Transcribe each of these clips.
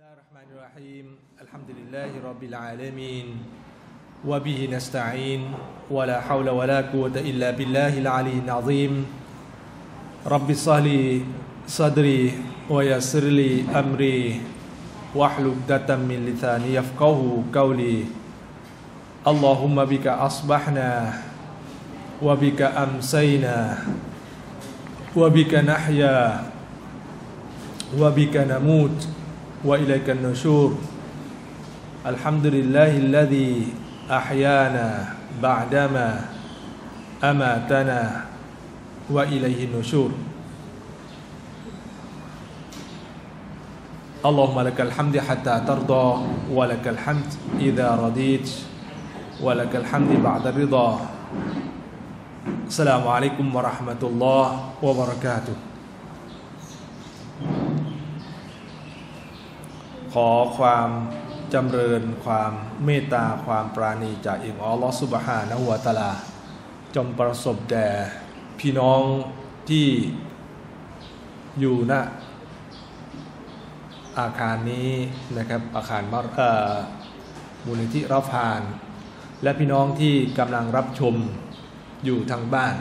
الرحمن الرحيم الحمد لله رب العالمين وبه نستعين ولا حول ولا قوة إلا بالله العلي العظيم رب اشرح لي صدري ويسر لي أمري واحلل عقدة من لساني يفقهوا قولي اللهم بك أصبحنا وبك أمسينا وبك نحيا وبك نموت وإليك النشور الحمد لله الذي أحيانا بعدما أماتنا وإليه النشور اللهم لك الحمد حتى ترضى ولك الحمد إذا رضيت ولك الحمد بعد الرضا السلام عليكم ورحمة الله وبركاتهขอความจำเริญความเมตตาความปราณีจากอัลลอฮฺซุบฮานะฮูวะตะอาลาจงประสบแด่พี่น้องที่อยู่ณอาคารนี้นะครับอาคารมูลนิธิเราะฟานและพี่น้องที่กำลังรับชมอยู่ทางบ้าน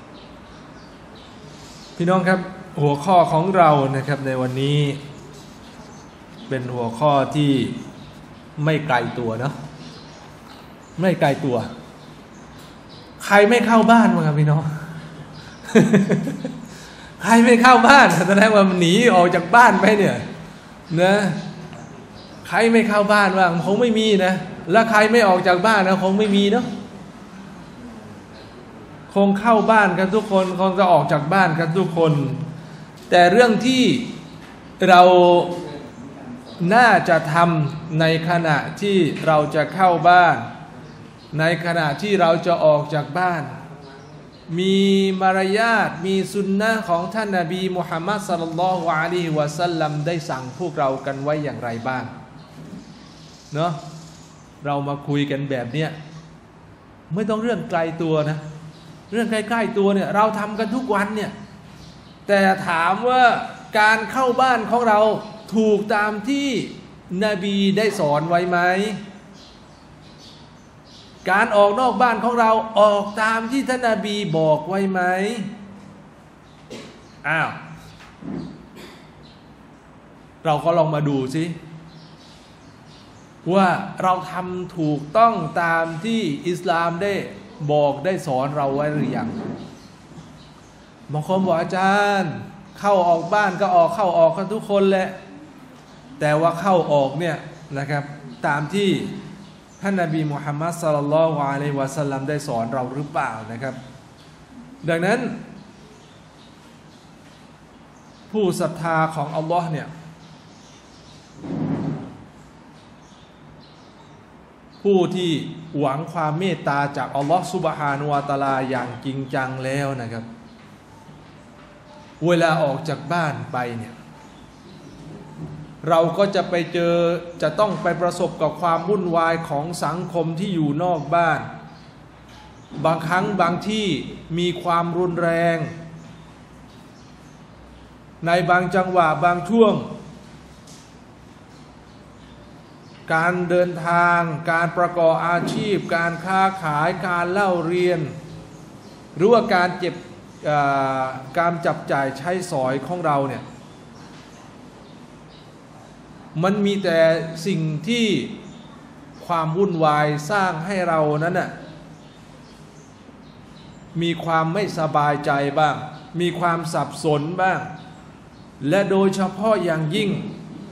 พี่น้องครับหัวข้อของเรานะครับในวันนี้เป็นหัวข้อที่ไม่ไกลตัวเนาะไม่ไกลตัวใครไม่เข้าบ้านมั้งครับพี่น้อง ใครไม่เข้าบ้านแสดงว่ามันหนีออกจากบ้านไปเนี่ยนะใครไม่เข้าบ้านบ้างคงไม่มีนะแล้วใครไม่ออกจากบ้านนะคงไม่มีเนาะคงเข้าบ้านกันทุกคนคงจะออกจากบ้านกันทุกคนแต่เรื่องที่เราน่าจะทำในขณะที่เราจะเข้าบ้านในขณะที่เราจะออกจากบ้านมีมารยาทมีสุนนะของท่านนบีมุฮัมมัดศ็อลลัลลอฮุอะลัยฮิวะซัลลัมได้สั่งพวกเรากันไว้อย่างไรบ้างเนาะเรามาคุยกันแบบเนี้ยไม่ต้องเรื่องไกลตัวนะเรื่องใกล้ๆตัวเนี่ยเราทำกันทุกวันเนี่ยแต่ถามว่าการเข้าบ้านของเราถูกตามที่นบีได้สอนไว้ไหมการออกนอกบ้านของเราออกตามที่ท่านนบีบอกไว้ไหมเราก็ลองมาดูสิว่าเราทำถูกต้องตามที่อิสลามได้บอกได้สอนเราไว้หรือยังบางคนบอกอาจารย์เข้าออกบ้านก็ออกเข้าออกกันทุกคนแหละแต่ว่าเข้าออกเนี่ยนะครับตามที่ท่านนบีมุฮัมมัดศ็อลลัลลอฮุอะลัยฮิวะซัลลัมได้สอนเราหรือเปล่านะครับดังนั้นผู้ศรัทธาของอัลลอฮ์เนี่ยผู้ที่หวังความเมตตาจากอัลลอฮ์ซุบฮานะฮูวะตะอาลาอย่างจริงจังแล้วนะครับเวลาออกจากบ้านไปเนี่ยเราก็จะไปเจอจะต้องไปประสบกับความวุ่นวายของสังคมที่อยู่นอกบ้านบางครั้งบางที่มีความรุนแรงในบางจังหวะบางช่วงการเดินทางการประกอบอาชีพการค้าขายการเล่าเรียนหรือว่าการจับจ่ายใช้สอยของเราเนี่ยมันมีแต่สิ่งที่ความวุ่นวายสร้างให้เรานั้นน่ะมีความไม่สบายใจบ้างมีความสับสนบ้างและโดยเฉพาะอย่างยิ่ง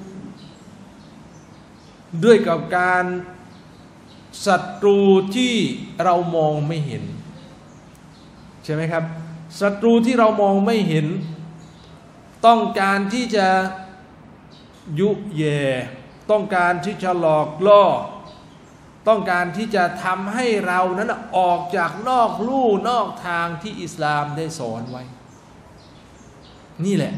ด้วยกับการศัตรูที่เรามองไม่เห็นใช่ไหมครับศัตรูที่เรามองไม่เห็นต้องการที่จะยุแย่ต้องการที่จะหลอกล่อต้องการที่จะทำให้เรานั้นออกจากนอกลู่นอกทางที่อิสลามได้สอนไว้นี่แหละ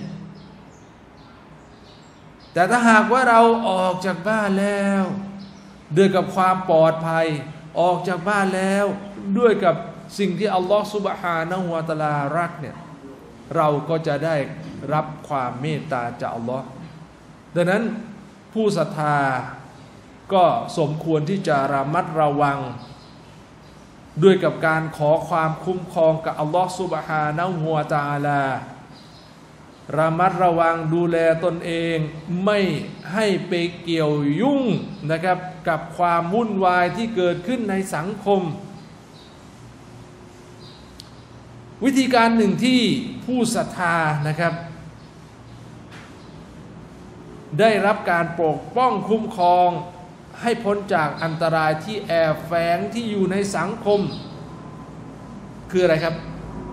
แต่ถ้าหากว่าเราออกจากบ้านแล้วด้วยกับความปลอดภัยออกจากบ้านแล้วด้วยกับสิ่งที่อัลลอฮฺซุบฮานะฮูวะตะอาลารักเนี่ยเราก็จะได้รับความเมตตาจากอัลลอฮ์ ดังนั้นผู้ศรัทธาก็สมควรที่จะระมัดระวังด้วยกับการขอความคุ้มครองกับอัลลอฮฺซุบฮานะฮูวะตะอาลาระมัดระวังดูแลตนเองไม่ให้ไปเกี่ยวยุ่งนะครับกับความวุ่นวายที่เกิดขึ้นในสังคมวิธีการหนึ่งที่ผู้ศรัทธานะครับได้รับการปกป้องคุ้มครองให้พ้นจากอันตรายที่แอบแฝงที่อยู่ในสังคมคืออะไรครับ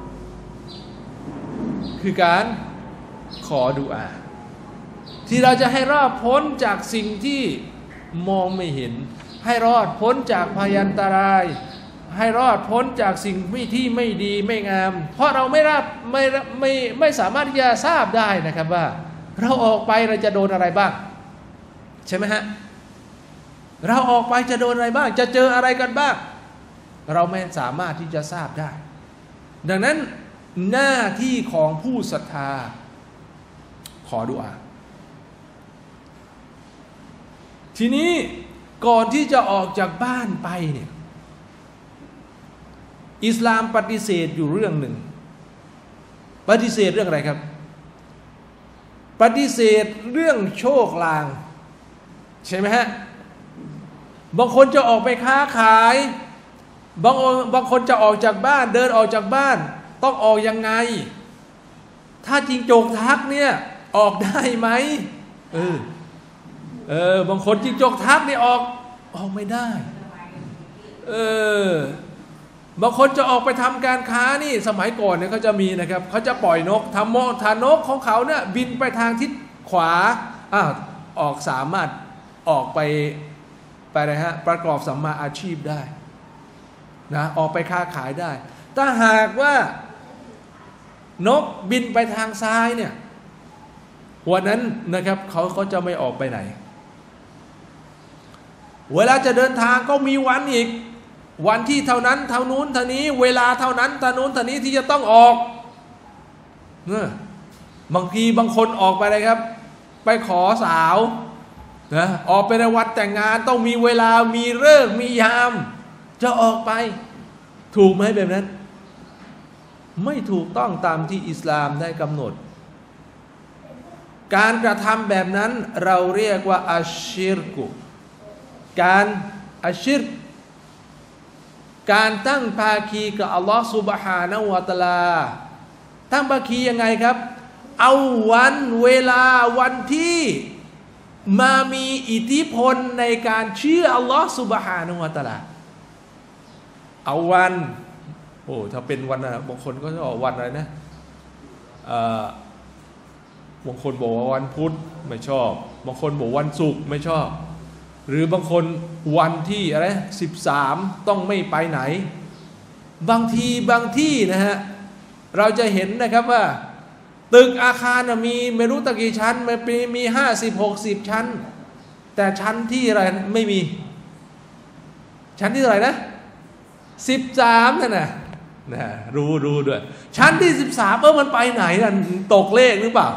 คือการขอดุอาที่เราจะให้รอดพ้นจากสิ่งที่มองไม่เห็นให้รอดพ้นจากพยันตรายให้รอดพ้นจากสิ่งที่ไม่ดีไม่งามเพราะเราไม่สามารถที่จะทราบได้นะครับว่าเราออกไปเราจะโดนอะไรบ้างใช่ไหมฮะเราออกไปจะโดนอะไรบ้างจะเจออะไรกันบ้างเราไม่สามารถที่จะทราบได้ดังนั้นหน้าที่ของผู้ศรัทธาขอดุอาทีนี้ก่อนที่จะออกจากบ้านไปเนี่ยอิสลามปฏิเสธอยู่เรื่องหนึ่งปฏิเสธเรื่องอะไรครับปฏิเสธเรื่องโชคลางใช่ไหมฮะบางคนจะออกไปค้าขายบางคนจะออกจากบ้านเดินออกจากบ้านต้องออกยังไงถ้าจิงโจกทักเนี่ยออกได้ไหมบางคนจิงโจกทักนี่ออกไม่ได้บางคนจะออกไปทำการค้านี่สมัยก่อนเนี่ยเขาจะมีนะครับเขาจะปล่อยนกทานกของเขาเนี่ยบินไปทางทิศขวาออกสามารถออกไปอะไรฮะประกอบสัมมาอาชีพได้นะออกไปค้าขายได้ถ้าหากว่านกบินไปทางซ้ายเนี่ยวันนั้นนะครับเขาจะไม่ออกไปไหนเวลาจะเดินทางก็มีวันอีกวันที่เท่านั้นเท่านู้นเท่านี้เวลาเท่านั้นเท่านู้นเท่านี้ที่จะต้องออกบางทีบางคนออกไปเลยครับไปขอสาวนะออกไปในวันแต่งงานต้องมีเวลามีฤกษ์มียามจะออกไปถูกไหมแบบนั้นไม่ถูกต้องตามที่อิสลามได้กำหนดการกระทำแบบนั้นเราเรียกว่าอัชชิรกุการอัชชิรการตั้งภาคีกับอัลลอฮฺซุบฮานะฮูวะตะอาลาตั้งภาคียังไงครับเอาวันเวลาวันที่มามีอิทธิพลในการเชื่ออัลลอฮฺซุบฮานะฮูวะตะอาลาเอาวันถ้าเป็นวันนะบางคนก็จะบอกวันอะไรนะบางคนบอกว่าวันพุธไม่ชอบบางคนบอกวันศุกร์ไม่ชอบหรือบางคนวันที่อะไร13ต้องไม่ไปไหนบางที่นะฮะเราจะเห็นนะครับว่าตึกอาคารมีไม่รู้ตะกี่ชั้นมี50-60 ชั้นแต่ชั้นที่อะไรไม่มีชั้นที่เท่าไหร่นะ13นั่นนะรู้ด้วยชั้นที่13มันไปไหนนั่นตกเลขหรือเปล่า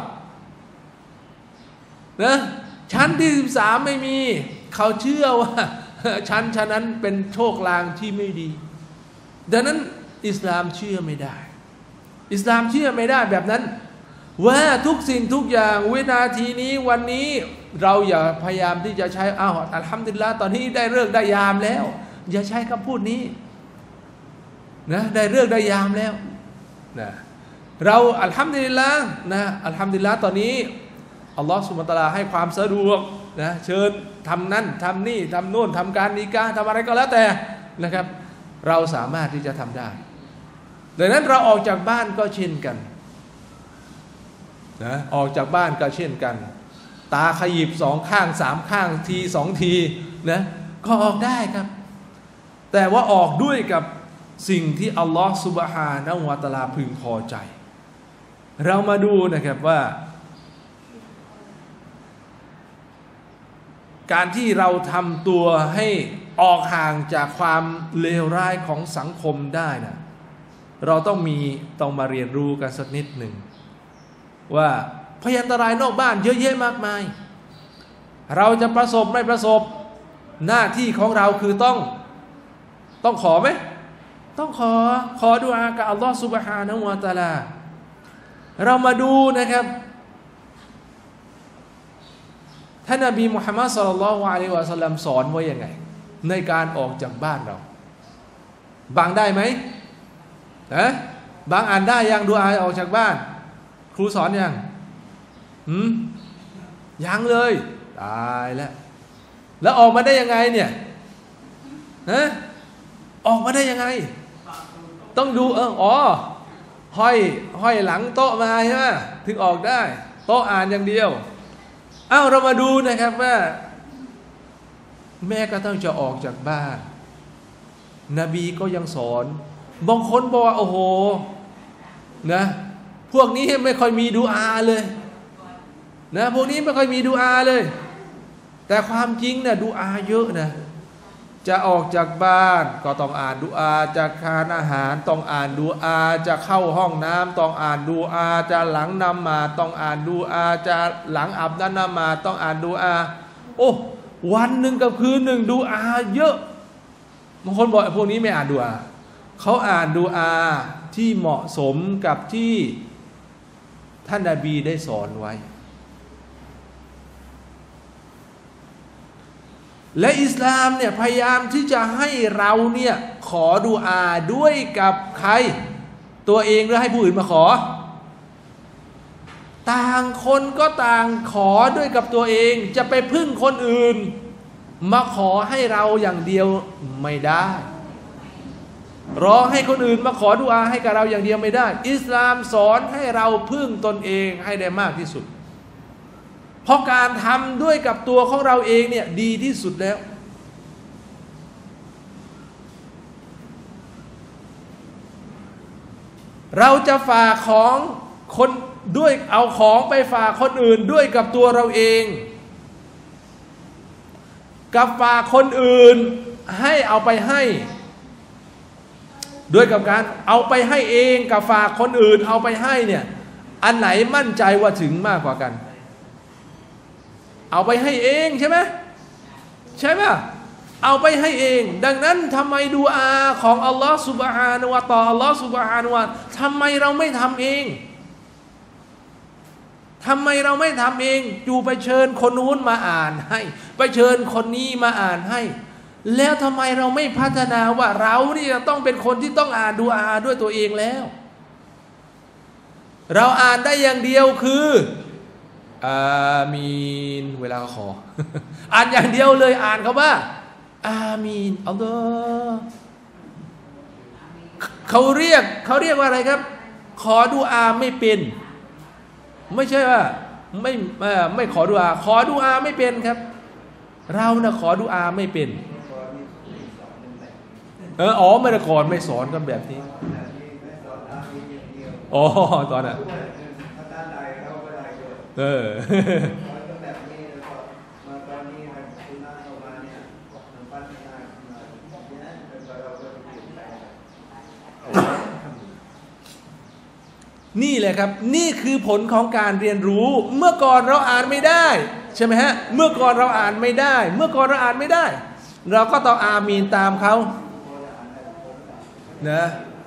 นะชั้นที่13ไม่มีเขาเชื่อว่าชั้นนั้นเป็นโชคลางที่ไม่ดีดังนั้นอิสลามเชื่อไม่ได้อิสลามเชื่อไม่ได้แบบนั้นว่าทุกสิ่งทุกอย่างวินาทีนี้วันนี้เราอย่าพยายามที่จะใช้อัลฮัมดุลิลละห์ตอนนี้ได้ฤกษ์ได้ยามแล้วอย่าใช้คำพูดนี้นะได้ฤกษ์ได้ยามแล้วนะเราอัลฮัมดุลิลละห์นะอัลฮัมดุลิลละห์ตอนนี้อัลลอฮฺซุบฮานะฮูวะตะอาลาให้ความสะดวกนะเชิญทำนั่นทำนี่ทำโน่นทำการนิกะห์ทำอะไรก็แล้วแต่นะครับเราสามารถที่จะทำได้ดังนั้นเราออกจากบ้านก็เช่นกันนะออกจากบ้านก็เช่นกันตาขยิบ2 ข้าง3 ข้างที2 ทีนะก็ออกได้ครับแต่ว่าออกด้วยกับสิ่งที่อัลลอฮฺซุบฮานะฮูวะตะอาลาพึงพอใจเรามาดูนะครับว่าการที่เราทำตัวให้ออกห่างจากความเลวร้ายของสังคมได้นะเราต้องมาเรียนรู้กันสักนิดหนึ่งว่าพยันตรายนอกบ้านเยอะแยะมากมายเราจะประสบไม่ประสบหน้าที่ของเราคือต้องขอไหมต้องขอดุอากับอัลลอฮฺซุบฮานะฮูวะตะอาลาเรามาดูนะครับท่านนบีมุฮัมมัดศ็อลลัลลอฮุอะลัยฮิวะซัลลัมสอนไว้ยังไงในการออกจากบ้านเราบางได้ไหมบางอ่านได้ยังดุอาออกจากบ้านครูสอนยังเลยตายแล้วออกมาได้ยังไงเนี่ยออกมาได้ยังไงต้องดูห้อยหลังโต๊ะมาใช่ไหมถึงออกได้โต๊ะอ่านอย่างเดียวเรามาดูนะครับว่าแม่ก็ต้องจะออกจากบ้านนบีก็ยังสอนบางคนบอกว่าโอ้โหนะพวกนี้ไม่ค่อยมีดุอาเลยนะพวกนี้ไม่ค่อยมีดุอาเลยแต่ความจริงเนี่ยดุอาเยอะนะจะออกจากบ้านก็ต้องอ่านดุอาจะทานอาหารต้องอ่านดุอาจะเข้าห้องน้ำต้องอ่านดุอาจะหลังนมาต้องอ่านดุอาจะหลังอาบน้ำนมาต้องอ่านดุอาโอ้วันหนึ่งกับคืนหนึ่งดุอาเยอะบางคนบอกพวกนี้ไม่อ่านดุอาเขาอ่านดุอาที่เหมาะสมกับที่ท่านนบีได้สอนไว้และอิสลามเนี่ยพยายามที่จะให้เราเนี่ยขอดุอาด้วยกับใครตัวเองหรือให้ผู้อื่นมาขอต่างคนก็ต่างขอด้วยกับตัวเองจะไปพึ่งคนอื่นมาขอให้เราอย่างเดียวไม่ได้รอให้คนอื่นมาขอดุอาให้กับเราอย่างเดียวไม่ได้อิสลามสอนให้เราพึ่งตนเองให้ได้มากที่สุดเพราะการทำด้วยกับตัวของเราเองเนี่ยดีที่สุดแล้วเราจะฝากของคนด้วยเอาของไปฝากคนอื่นด้วยกับตัวเราเองกับฝากคนอื่นให้เอาไปให้ด้วยกับการเอาไปให้เองกับฝากคนอื่นเอาไปให้เนี่ยอันไหนมั่นใจว่าถึงมากกว่ากันเอาไปให้เองใช่ไหมเอาไปให้เองดังนั้นทำไมดุอาของอัลลอฮฺซุบฮานะฮูวะตะอาลาอัลลอฮฺซุบฮานะฮูวะตะอาลาทำไมเราไม่ทำเองทำไมเราไม่ทำเองอยู่ไปเชิญคนนู้นมาอ่านให้ไปเชิญคนนี้มาอ่านให้แล้วทำไมเราไม่พัฒนาว่าเรานี่ต้องเป็นคนที่ต้องอ่านดุอาด้วยตัวเองแล้วเราอ่านได้อย่างเดียวคืออามีนเวลาขอ อ่านอย่างเดียวเลยอ่านเขาว่าอามีนอัลลอฮ์เขาเรียกว่าอะไรครับขอดุอาไม่เป็นไม่ใช่ว่าไม่ขอดุอาขอดุอาไม่เป็นครับเรานะขอดุอาไม่เป็นไม่ได้ก่อนไม่สอนกันแบบนี้ตอนน่ะนี่แหละครับนี่คือผลของการเรียนรู้เมื่อก่อนเราอ่านไม่ได้ใช่ไหมฮะเมื่อก่อนเราอ่านไม่ได้เราก็ต้องอามีนตามเขานะ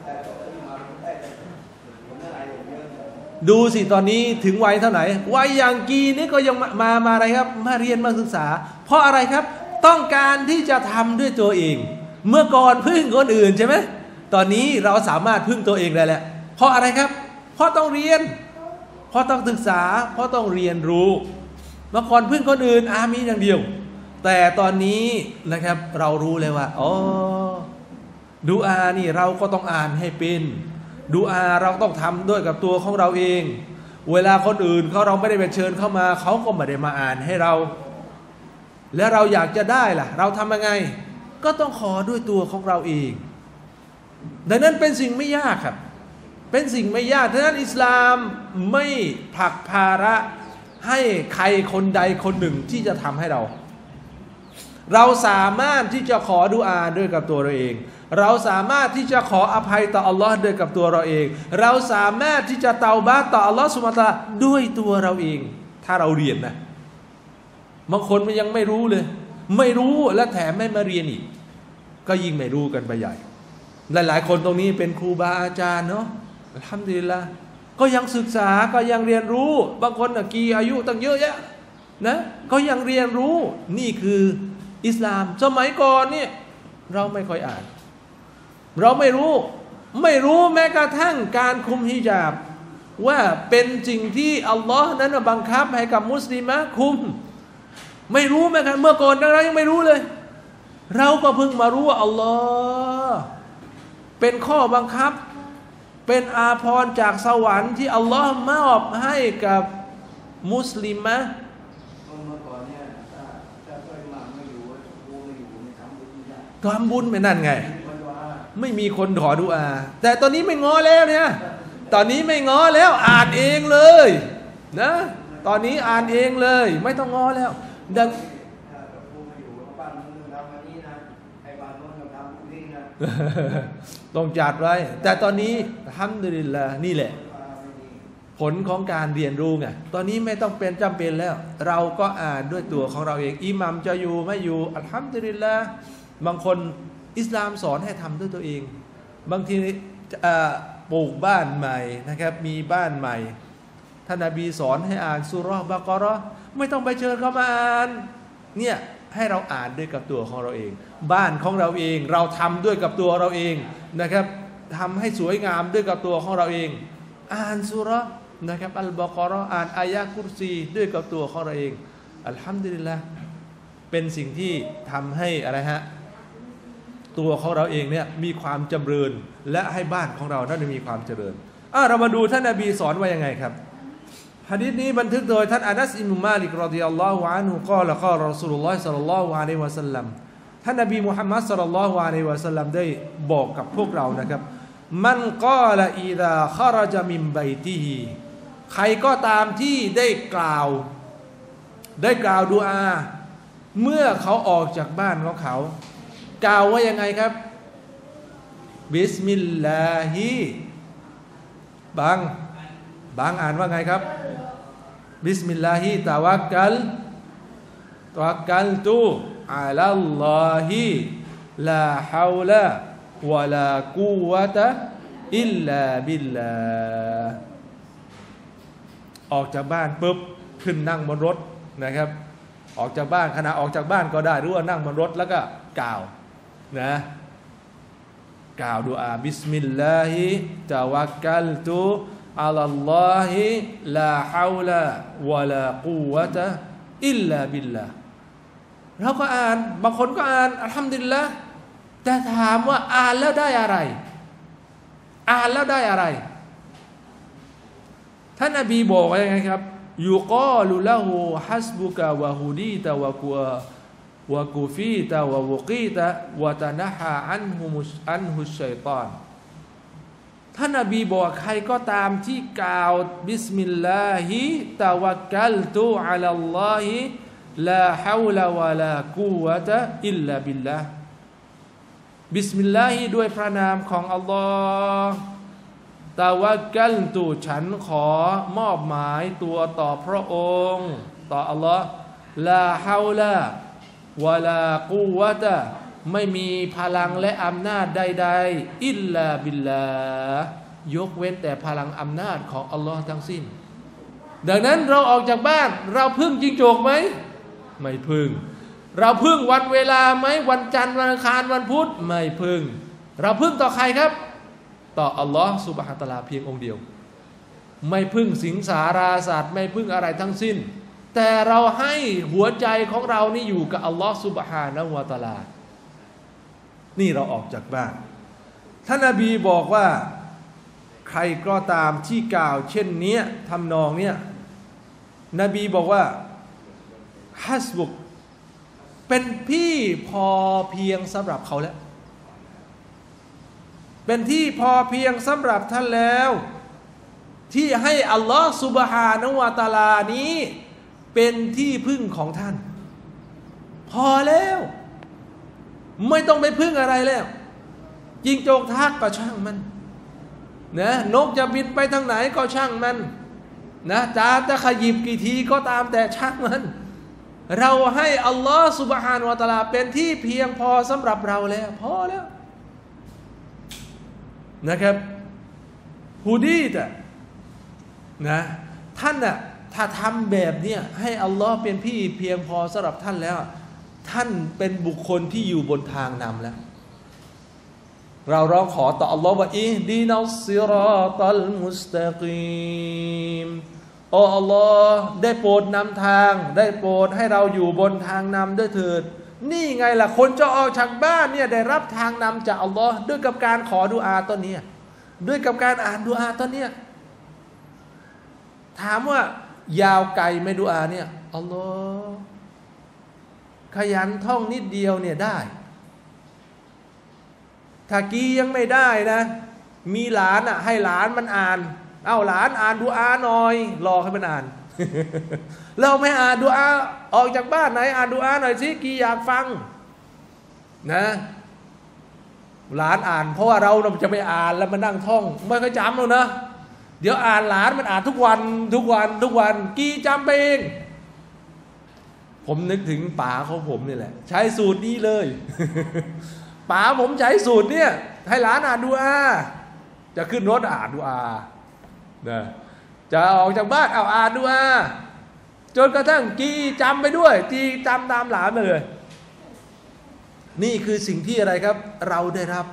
ดูสิตอนนี้ถึงวัยเท่าไหร่วัยอย่างกีนี่ก็ยังมาอะไรครับมาเรียนมาศึกษาเพราะอะไรครับต้องการที่จะทำด้วยตัวเองเมื่อก่อนพึ่งคนอื่นใช่ไหมตอนนี้เราสามารถพึ่งตัวเองได้แล้วเพราะอะไรครับเพราะต้องเรียนเพราะต้องศึกษาเพราะต้องเรียนรู้เมื่อก่อนพึ่งคนอื่นอามีอย่างเดียวแต่ตอนนี้นะครับเรารู้เลยว่าดุอานี่เราก็ต้องอ่านให้เป็นดุอาเราต้องทำด้วยกับตัวของเราเองเวลาคนอื่นเราไม่ได้ไปเชิญเข้ามาเขาก็ไม่ได้มาอ่านให้เราแล้วเราอยากจะได้ล่ะเราทำยังไงก็ต้องขอด้วยตัวของเราเองดังนั้นเป็นสิ่งไม่ยากครับเป็นสิ่งไม่ยากดังนั้นอิสลามไม่ผลักภาระให้ใครคนใดคนหนึ่งที่จะทำให้เราสามารถที่จะขอดุอาด้วยกับตัวเราเองเราสามารถที่จะขออภัยต่ออัลลอฮ์ด้วยกับตัวเราเองเราสามารถที่จะเตาบาตต่ออัลลอฮ์ซุบฮานะฮูวะตะอาลาด้วยตัวเราเองถ้าเราเรียนนะบางคนมันยังไม่รู้เลยไม่รู้และแถมไม่มาเรียนอีกก็ยิ่งไม่รู้กันไปใหญ่หลายๆคนตรงนี้เป็นครูบาอาจารย์เนาะอัลฮัมดุลิลละห์ก็ยังศึกษาก็ยังเรียนรู้บางคนกี่อายุตั้งเยอะแยะนะก็ยังเรียนรู้นี่คืออิสลามสมัยก่อนเนี่ยเราไม่ค่อยอ่านเราไม่รู้แม้กระทั่งการคุมฮิญาบว่าเป็นสิ่งที่อัลลอฮ์นั้นบังคับให้กับมุสลิมะคุมไม่รู้แม้กระทั่งเมื่อก่อนเรายังไม่รู้เลยเราก็เพิ่งมารู้ว่าอัลลอฮ์เป็นข้อบังคับเป็นอาภรณ์จากสวรรค์ที่อัลลอฮ์มอบให้กับมุสลิมะทำบุญไปนั่นไงไม่มีคนขอดุอาแต่ตอนนี้ไม่ง้อแล้วเนี่ยตอนนี้ไม่ง้อแล้วอ่านเองเลยนะตอนนี้อ่านเองเลยไม่ต้องง้อแล้วดังต้องจัดไว้แต่ตอนนี้อัลฮัมดุลิลลาห์นี่แหละผลของการเรียนรู้ไงตอนนี้ไม่ต้องเป็นจำเป็นแล้วเราก็อ่านด้วยตัวของเราเองอิหมัมจะอยู่ไม่อยู่อัลฮัมดุลิลลาห์บางคนอิสลามสอนให้ทำด้วยตัวเองบางทีปลูกบ้านใหม่นะครับมีบ้านใหม่ท่านนบีสอนให้อ่านซูเราะห์บะเกาะห์ไม่ต้องไปเชิญเขามาอ่านเนี่ยให้เราอ่านด้วยกับตัวของเราเองบ้านของเราเองเราทำด้วยกับตัวเราเองนะครับทำให้สวยงามด้วยกับตัวของเราเองอ่านซูเราะห์นะครับอัลบะเกาะห์อ่านอายะกุรซีด้วยกับตัวของเราเองอัลฮัมดุลิลละห์เป็นสิ่งที่ทำให้อะไรฮะตัวของเราเองเนี่ยมีความจำเริญและให้บ้านของเรานั้นมีความเจริญเรามาดูท่านนบีสอนว่ายังไงครับหะดีษนี้บันทึกโดยท่านอานัสอิบนุมาลิกรอฎิยัลลอฮุอันฮุกล่าวกล่าวรอซูลุลลอฮิศ็อลลัลลอฮุอะลัยฮิวะซัลลัมท่านนบีมุฮัมมัดศ็อลลัลลอฮุอะลัยฮิวะซัลลัมได้บอกกับพวกเรานะครับมันกอละอิซาคอรจะมินบัยติฮิใครก็ตามที่ได้กล่าวดุอาเมื่อเขาออกจากบ้านของเขากล่าวว่ายังไงครับบิสมิลลาฮิบางอ่านว่าไงครับบิสมิลลาฮิตะวักกัลตุอะลัลลอฮิลาฮาวลาวะลากุวะตะอิลลาบิลลาออกจากบ้านปุ๊บขึ้นนั่งบนรถนะครับออกจากบ้านขณะออกจากบ้านก็ได้หรือว่านั่งบนรถแล้วก็กล่าวนะกล่าวดุอาบิสมิลลาฮิตะวักกัลตุอะลัลลอฮิลาฮาวลาวะลากุวะตะอิลลาบิลลาเราก็อ่านบางคนก็อ่านอัลฮัมดุลิลละห์แต่ถามว่าอ่านแล้วได้อะไรท่านนบีบอกว่ายังไงครับยุกอลุละหูฮัสบุกะวะฮูดีตะวะกูฟีตะวะวุกีตะวะตะนะฮะอันฮุชัยฏอนท่านนบีบอกใครก็ตามที่กล่าวบิสมิลลาฮิตะวักกัลตุอะลัลลอฮิลาฮาวลาวะลากุวะตะอิลลาบิลลาห์บิสมิลลาฮิด้วยพระนามของอัลลอฮ์ตะวักกัลตุฉันขอมอบหมายตัวต่อพระองค์ต่ออัลลอฮ์ลาฮาวลาวะลากุวะตะไม่มีพลังและอำนาจใดๆอิลลาบิลลาห์ยกเว้นแต่พลังอำนาจของอัลลอฮ์ทั้งสิ้นดังนั้นเราออกจากบ้านเราพึ่งจิงโจกไหมไม่พึ่งเราพึ่งวันเวลาไหมวันจันทร์วันอังคารวันพุธไม่พึ่งเราพึ่งต่อใครครับต่ออัลลอฮ์ซุบฮานะฮูวะตะอาลาเพียงองค์เดียวไม่พึ่งสิงสาราสัตว์ไม่พึ่งอะไรทั้งสิ้นแต่เราให้หัวใจของเรานี่อยู่กับอัลลอฮ์ซุบฮานะฮูวะตะอาลานี่เราออกจากบ้านท่านนบีบอกว่าใครก็ตามที่กล่าวเช่นนี้ทำนองเนี้ยนบีบอกว่าฮัสบุกเป็นที่พอเพียงสำหรับเขาแล้วเป็นที่พอเพียงสำหรับท่านแล้วที่ให้อัลลอฮ์ซุบฮานะฮูวะตะอาลานี้เป็นที่พึ่งของท่านพอแล้วไม่ต้องไปพึ่งอะไรแล้วจิงโจกทักก็ช่างมันนะนกจะบินไปทางไหนก็ช่างมันนะจะขยิบกี่ทีก็ตามแต่ช่างมันเราให้อัลลอฮ์ซุบฮานะฮูวะตะอาลาเป็นที่เพียงพอสำหรับเราแล้วพอแล้วนะครับฮูดีตะนะท่านน่ะถ้าทำแบบเนี้ยให้อัลลอฮ์เป็นพี่เพียงพอสำหรับท่านแล้วท่านเป็นบุคคลที่อยู่บนทางนำแล้วเราร้องขอต่ออัลลอฮ์ว่าอิฮดีนัสซิรอตัลมุสตะกีมโอ้อัลลอฮ์ได้โปรดนำทางได้โปรดให้เราอยู่บนทางนำด้วยเถิดนี่ไงล่ะคนจะออกจากบ้านเนี่ยได้รับทางนำจากอัลลอฮ์ด้วยกับการขอดุอาตอนนี้ด้วยกับการอ่านดุอาตอนนี้ถามว่ายาวไกลไหมดุอาเนี่ยอัลลอฮ์ขยันท่องนิดเดียวเนี่ยได้ถ้ากี้ยังไม่ได้นะมีหลานอ่ะให้หลานมันอ่านเอาหลานอ่านดุอาหน่อยรอให้มันอ่าน เราไม่อ่านดุอาออกจากบ้านไหนอ่านดุอาหน่อยสิกี้อยากฟังนะหลานอ่านเพราะว่าเราจะไปอ่านแล้วมานั่งท่องไม่เคยจำหรอกนะเดี๋ยวอ่านหลานมันอ่านทุกวันกี้จำไปเองผมนึกถึงป๋าของผมนี่แหละใช้สูตรนี้เลย ป๋าผมใช้สูตรเนี่ยให้หลานอ่านดุอาจะขึ้นรถอ่านดุอานะจะออกจากบ้านเอาอ่านดุอาจนกระทั่งกีจำไปด้วยกีจำตามหลานไปเลยนี่คือสิ่งที่อะไรครับเราได้รับ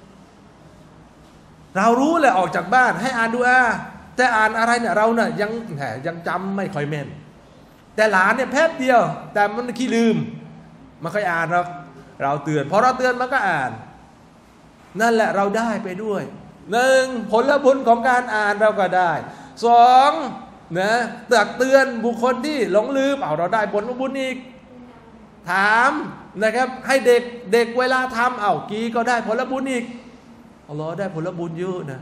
เรารู้แหละออกจากบ้านให้อ่านดุอาแต่อ่านอะไรเนี่ยเราเนี่ยยังจำไม่ค่อยแม่นแต่หลานเนี่ยแป๊บเดียวแต่มันขี้ลืมมันค่อยอ่านเราเตือนพอเราเตือนมันก็อ่านนั่นแหละเราได้ไปด้วยหนึ่งผลบุญของการอ่านเราก็ได้สองนะตักเตือนบุคคลที่หลงลืมเราได้ผลบุญอีกถามนะครับให้เด็กเวลาทำกีก็ได้ผลบุญอีกอัลลอฮ์ได้ผลบุญเยอะนะ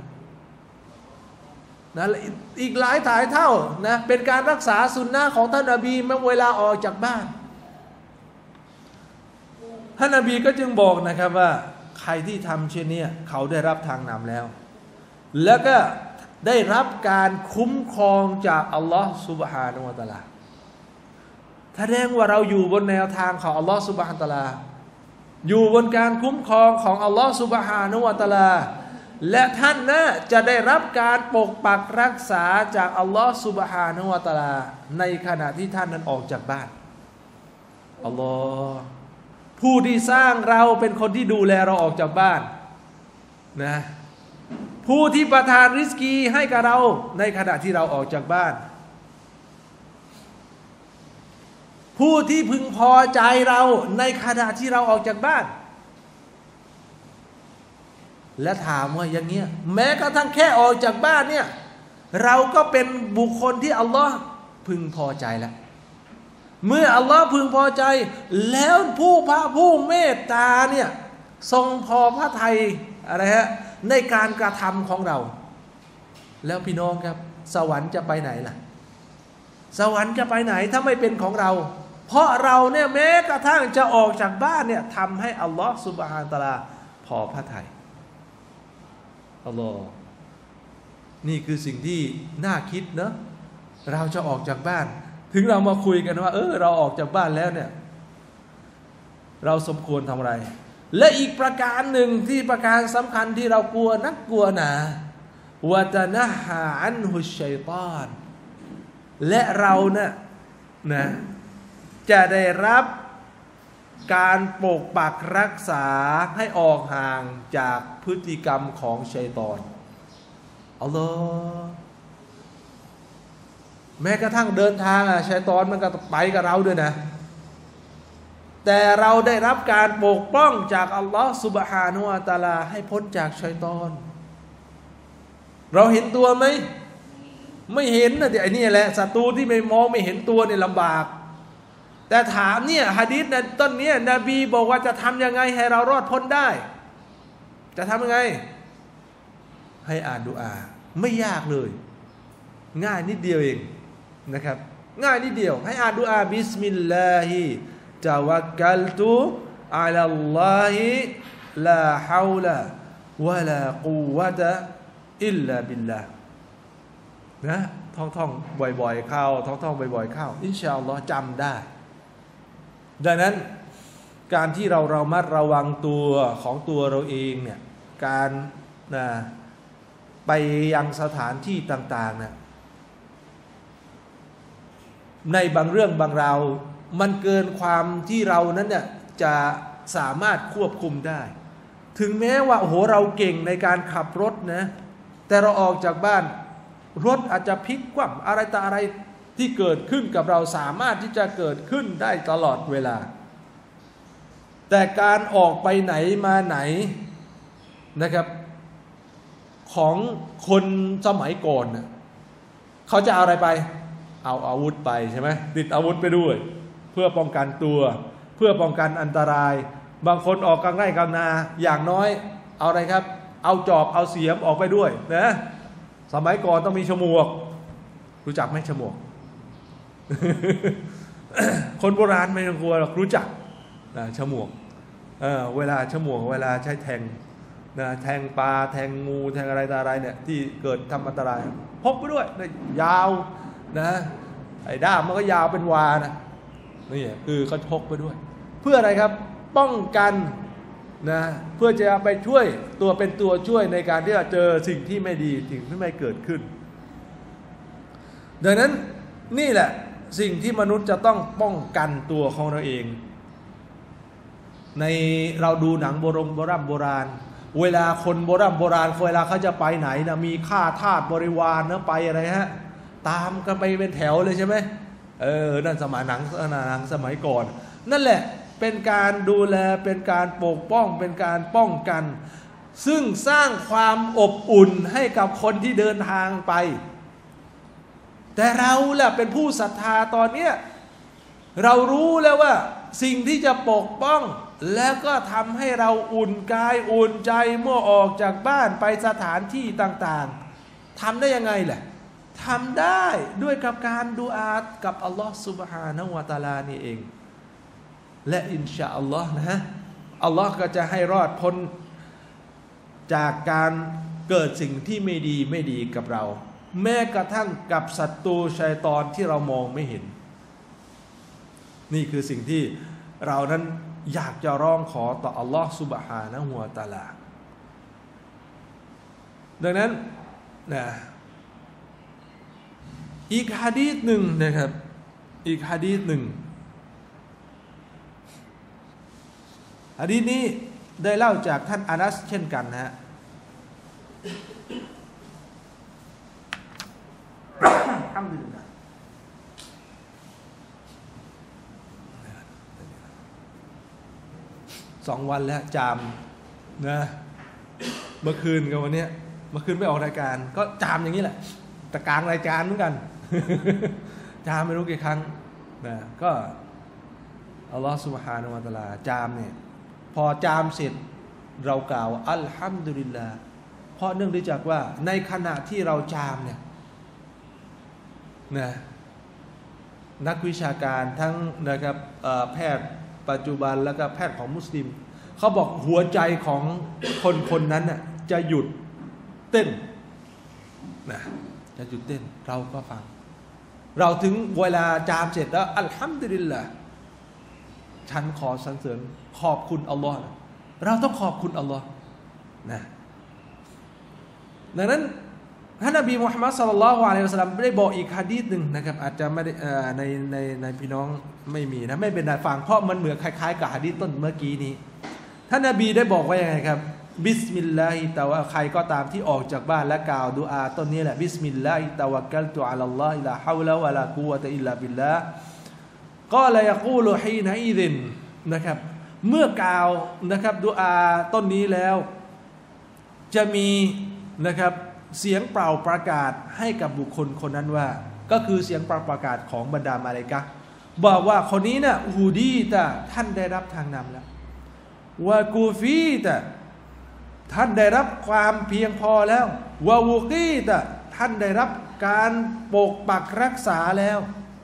อีกหลายเท่านะเป็นการรักษาสุนนะของท่านนบีเมื่อเวลาออกจากบ้านท่านนบีก็จึงบอกนะครับว่าใครที่ทำเช่นนี้เขาได้รับทางนำแล้วแล้วก็ได้รับการคุ้มครองจากอัลลอฮ์ซุบฮานะฮูวะตะอาลาแสดงว่าเราอยู่บนแนวทางของอัลลอฮ์ซุบฮานะฮูวะตะอาลาอยู่บนการคุ้มครองของอัลลอฮ์ซุบฮานะฮูวะตะอาลาและท่านนะจะได้รับการปกปักรักษาจากอัลลอฮ์ซุบฮานะฮูวะตะอาลาในขณะที่ท่านนั้นออกจากบ้านอัลลอฮ์ผู้ที่สร้างเราเป็นคนที่ดูแลเราออกจากบ้านนะผู้ที่ประทานริสกีให้กับเราในขณะที่เราออกจากบ้านผู้ที่พึงพอใจเราในขณะที่เราออกจากบ้านและถามว่าอย่างเงี้ยแม้กระทั่งแค่ออกจากบ้านเนี่ยเราก็เป็นบุคคลที่อัลลอฮ์พึงพอใจแล้วเมื่ออัลลอฮ์พึงพอใจแล้วผู้เมตตาเนี่ยทรงพอพระทัยอะไรฮะในการกระทำของเราแล้วพี่น้องครับสวรรค์จะไปไหนล่ะสวรรค์จะไปไหนถ้าไม่เป็นของเราเพราะเราเนี่ยแม้กระทั่งจะออกจากบ้านเนี่ยทำให้อัลลอฮ์ซุบฮานะฮูวะตะอาลาพอพระทัยอัลลอฮ์นี่คือสิ่งที่น่าคิดเนอะเราจะออกจากบ้านถึงเรามาคุยกันว่าเราออกจากบ้านแล้วเนี่ยเราสมควรทำอะไรและอีกประการหนึ่งที่ประการสำคัญที่เรากลัวหนาวะตะนะฮาอันฮุชัยฏอนและเรานะจะได้รับการปกปักรักษาให้ออกห่างจากพฤติกรรมของชัยฏอนอัลลอฮ์แม้กระทั่งเดินทางชัยฏอนมันก็ไปกับเราด้วยนะแต่เราได้รับการปกป้องจากอัลลอฮ์ซุบฮานะฮูวะตะอาลาให้พ้นจากชัยฏอนเราเห็นตัวไหมไม่เห็นนะไอ้นี่แหละศัตรูที่ไม่มองไม่เห็นตัวเนี่ยลำบากแต่ถามเนี่ยหะดีษในต้นนี้นบีบอกว่าจะทำยังไงให้เรารอดพ้นได้จะทำยังไงให้อ่านดุอาไม่ยากเลยง่ายนิดเดียวเองนะครับง่ายนิดเดียวให้อ่านดุอาบิสมิลลาฮิตะวักกัลตุอะลัลลอฮิลาฮาวละวะลากุวะตะอิลลาบิลลาห์นะท่องบ่อยๆเข้าท่องบ่อยๆเข้าอินชาอัลลอฮ์จำได้ดังนั้นการที่เราระมัดระวังตัวของตัวเราเองเนี่ยการไปยังสถานที่ต่างๆเนี่ยในบางเรื่องบางราวมันเกินความที่เรานั้นเนี่ยจะสามารถควบคุมได้ถึงแม้ว่าโอ้โหเราเก่งในการขับรถนะแต่เราออกจากบ้านรถอาจจะพลิกคว่ำอะไรต่ออะไรที่เกิดขึ้นกับเราสามารถที่จะเกิดขึ้นได้ตลอดเวลาแต่การออกไปไหนมาไหนนะครับของคนสมัยก่อนนะเขาจะเอาอะไรไปเอาอาวุธไปใช่ไหมติดอาวุธไปด้วยเพื่อป้องกันตัวเพื่อป้องกันอันตรายบางคนออกกลางไร่กลางนาอย่างน้อยเอาอะไรครับเอาจอบเอาเสียมออกไปด้วยนะสมัยก่อนต้องมีฉมวกรู้จักไหมฉมวก คนโบราณไม่ต้องกลัวหรอกรู้จักนะฉมวกเวลาฉมวกเวลาใช้แทงนะแทงปลาแทงงูแทงอะไรต่ออะไรเนี่ยที่เกิดทำอันตรายพกไปด้วยยาวนะไอ้ด้ามมันก็ยาวเป็นวานะนี่คือเขาพกไปด้วยเพื่ออะไรครับป้องกันนะเพื่อจะไปช่วยตัวเป็นตัวช่วยในการที่จะเจอสิ่งที่ไม่ดีสิ่งที่ไม่เกิดขึ้นดังนั้นนี่แหละสิ่งที่มนุษย์จะต้องป้องกันตัวของเราเองในเราดูหนังโบราณเวลาคนโบราณเวลาเขาจะไปไหนนะมีข้าทาสบริวารนะไปอะไรฮะตามกันไปเป็นแถวเลยใช่ไหมนั่นสมัยหนังสมัยก่อนนั่นแหละเป็นการดูแลเป็นการปกป้องเป็นการป้องกันซึ่งสร้างความอบอุ่นให้กับคนที่เดินทางไปแต่เราล่ะเป็นผู้ศรัทธาตอนเนี้ยเรารู้แล้วว่าสิ่งที่จะปกป้องแล้วก็ทำให้เราอุ่นกายอุ่นใจเมื่อออกจากบ้านไปสถานที่ต่างๆทำได้ยังไงแหละทำได้ด้วยกับการดุอากับอัลลอฮฺซุบฮานะฮูวะตะอาลานี่เองและอินชาอัลลอฮ์นะอัลลอฮ์ก็จะให้รอดพ้นจากการเกิดสิ่งที่ไม่ดีกับเราแม้กระทั่งกับศัตรูชัยฏอนที่เรามองไม่เห็นนี่คือสิ่งที่เรานั้นอยากจะร้องขอต่ออัลลอฮ์ซุบฮานะฮูวะตะอาลาดังนั้นนะอีกหะดีษหนึ่งนะครับอีกหะดีษหนึ่งหะดีษนี้ได้เล่าจากท่านอานัสเช่นกันนะฮะ อัลฮัมดุลิลลาห์2 วันแล้วจามนะเมื่อคืนกับวันนี้เมื่อคืนไม่ออกรายการก็จามอย่างนี้แหละแต่กลางรายการเหมือนกัน จามไม่รู้กี่ครั้งนะก็อัลลอฮฺซุบฮานะฮูวะตะอาลาจามเนี่ยพอจามเสร็จเรากล่าวอัลฮัมดุลิลลาห์เพราะเนื่องด้วยจากว่าในขณะที่เราจามเนี่ยนะนักวิชาการทั้งนะครับแพทย์ปัจจุบันแล้วก็แพทย์ของมุสลิมเขาบอกหัวใจของคนนั้นน่ะจะหยุดเต้นนะจะหยุดเต้นเราก็ฟังเราถึงเวลาจามเสร็จแล้วอัลฮัมดุลิลลาห์ฉันขอสรรเสริญขอบคุณอัลลอฮ์เราต้องขอบคุณอัลลอฮ์นะดังนั้นท่านนบีมุฮัมมัดศ็อลลัลลอฮุอะลัยฮิวะซัลลัมได้บอกอีกหะดีษหนึ่งนะครับอาจจะไม่ได้ในพี่น้องไม่มีนะไม่เป็นไรฟังเพราะมันเหมือนคล้ายๆกับหะดีษต้นเมื่อกี้นี้ท่านนบีได้บอกว่ายังไงครับบิสมิลลาฮิตะวะใครก็ตามที่ออกจากบ้านและกล่าวดุอาต้นนี้แหละบิสมิลลาฮิตะวะกัลตุอะลัลลอฮิลาฮาวละวะลากุวะตะอิลลาบิลลาห์กอลายะกูลุฮีนะอิซินนะครับเมื่อกล่าวนะครับดุอาต้นนี้แล้วจะมีนะครับเสียงเปล่าประกาศให้กับบุคคลคนนั้นว่าก็คือเสียงเปล่าประกาศของบรรดามาลาอิกะฮ์บอกว่าคนนี้น่ะฮูดีตะท่านได้รับทางนำแล้ววะกูฟีตะท่านได้รับความเพียงพอแล้ววะวูกีตะท่านได้รับการปกปักรักษาแล้ว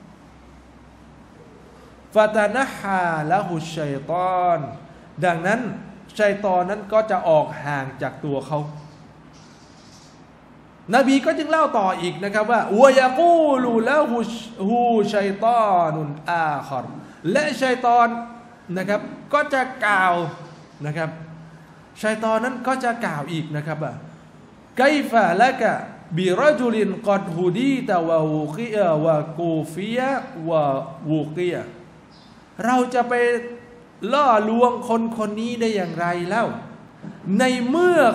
ฟาตานะฮาละฮุชัยฏอนดังนั้นชัยฏอนนั้นก็จะออกห่างจากตัวเขานบีก็จึงเล่าต่ออีกนะครับว่าวะยะกูลูละฮูชัยฏอนุนอาคอรและชัยฏอนนะครับก็จะกล่าวนะครับชัยฏอนนั้นก็จะกล่าวอีกนะครับว่าไกฟะละกะบิรจุลินกอดฮูดีตะวะวูกิยะวะกูฟิยะวะวูกิยะเราจะไปล่อลวงคนคนนี้ได้อย่างไรแล้วในเมื่อ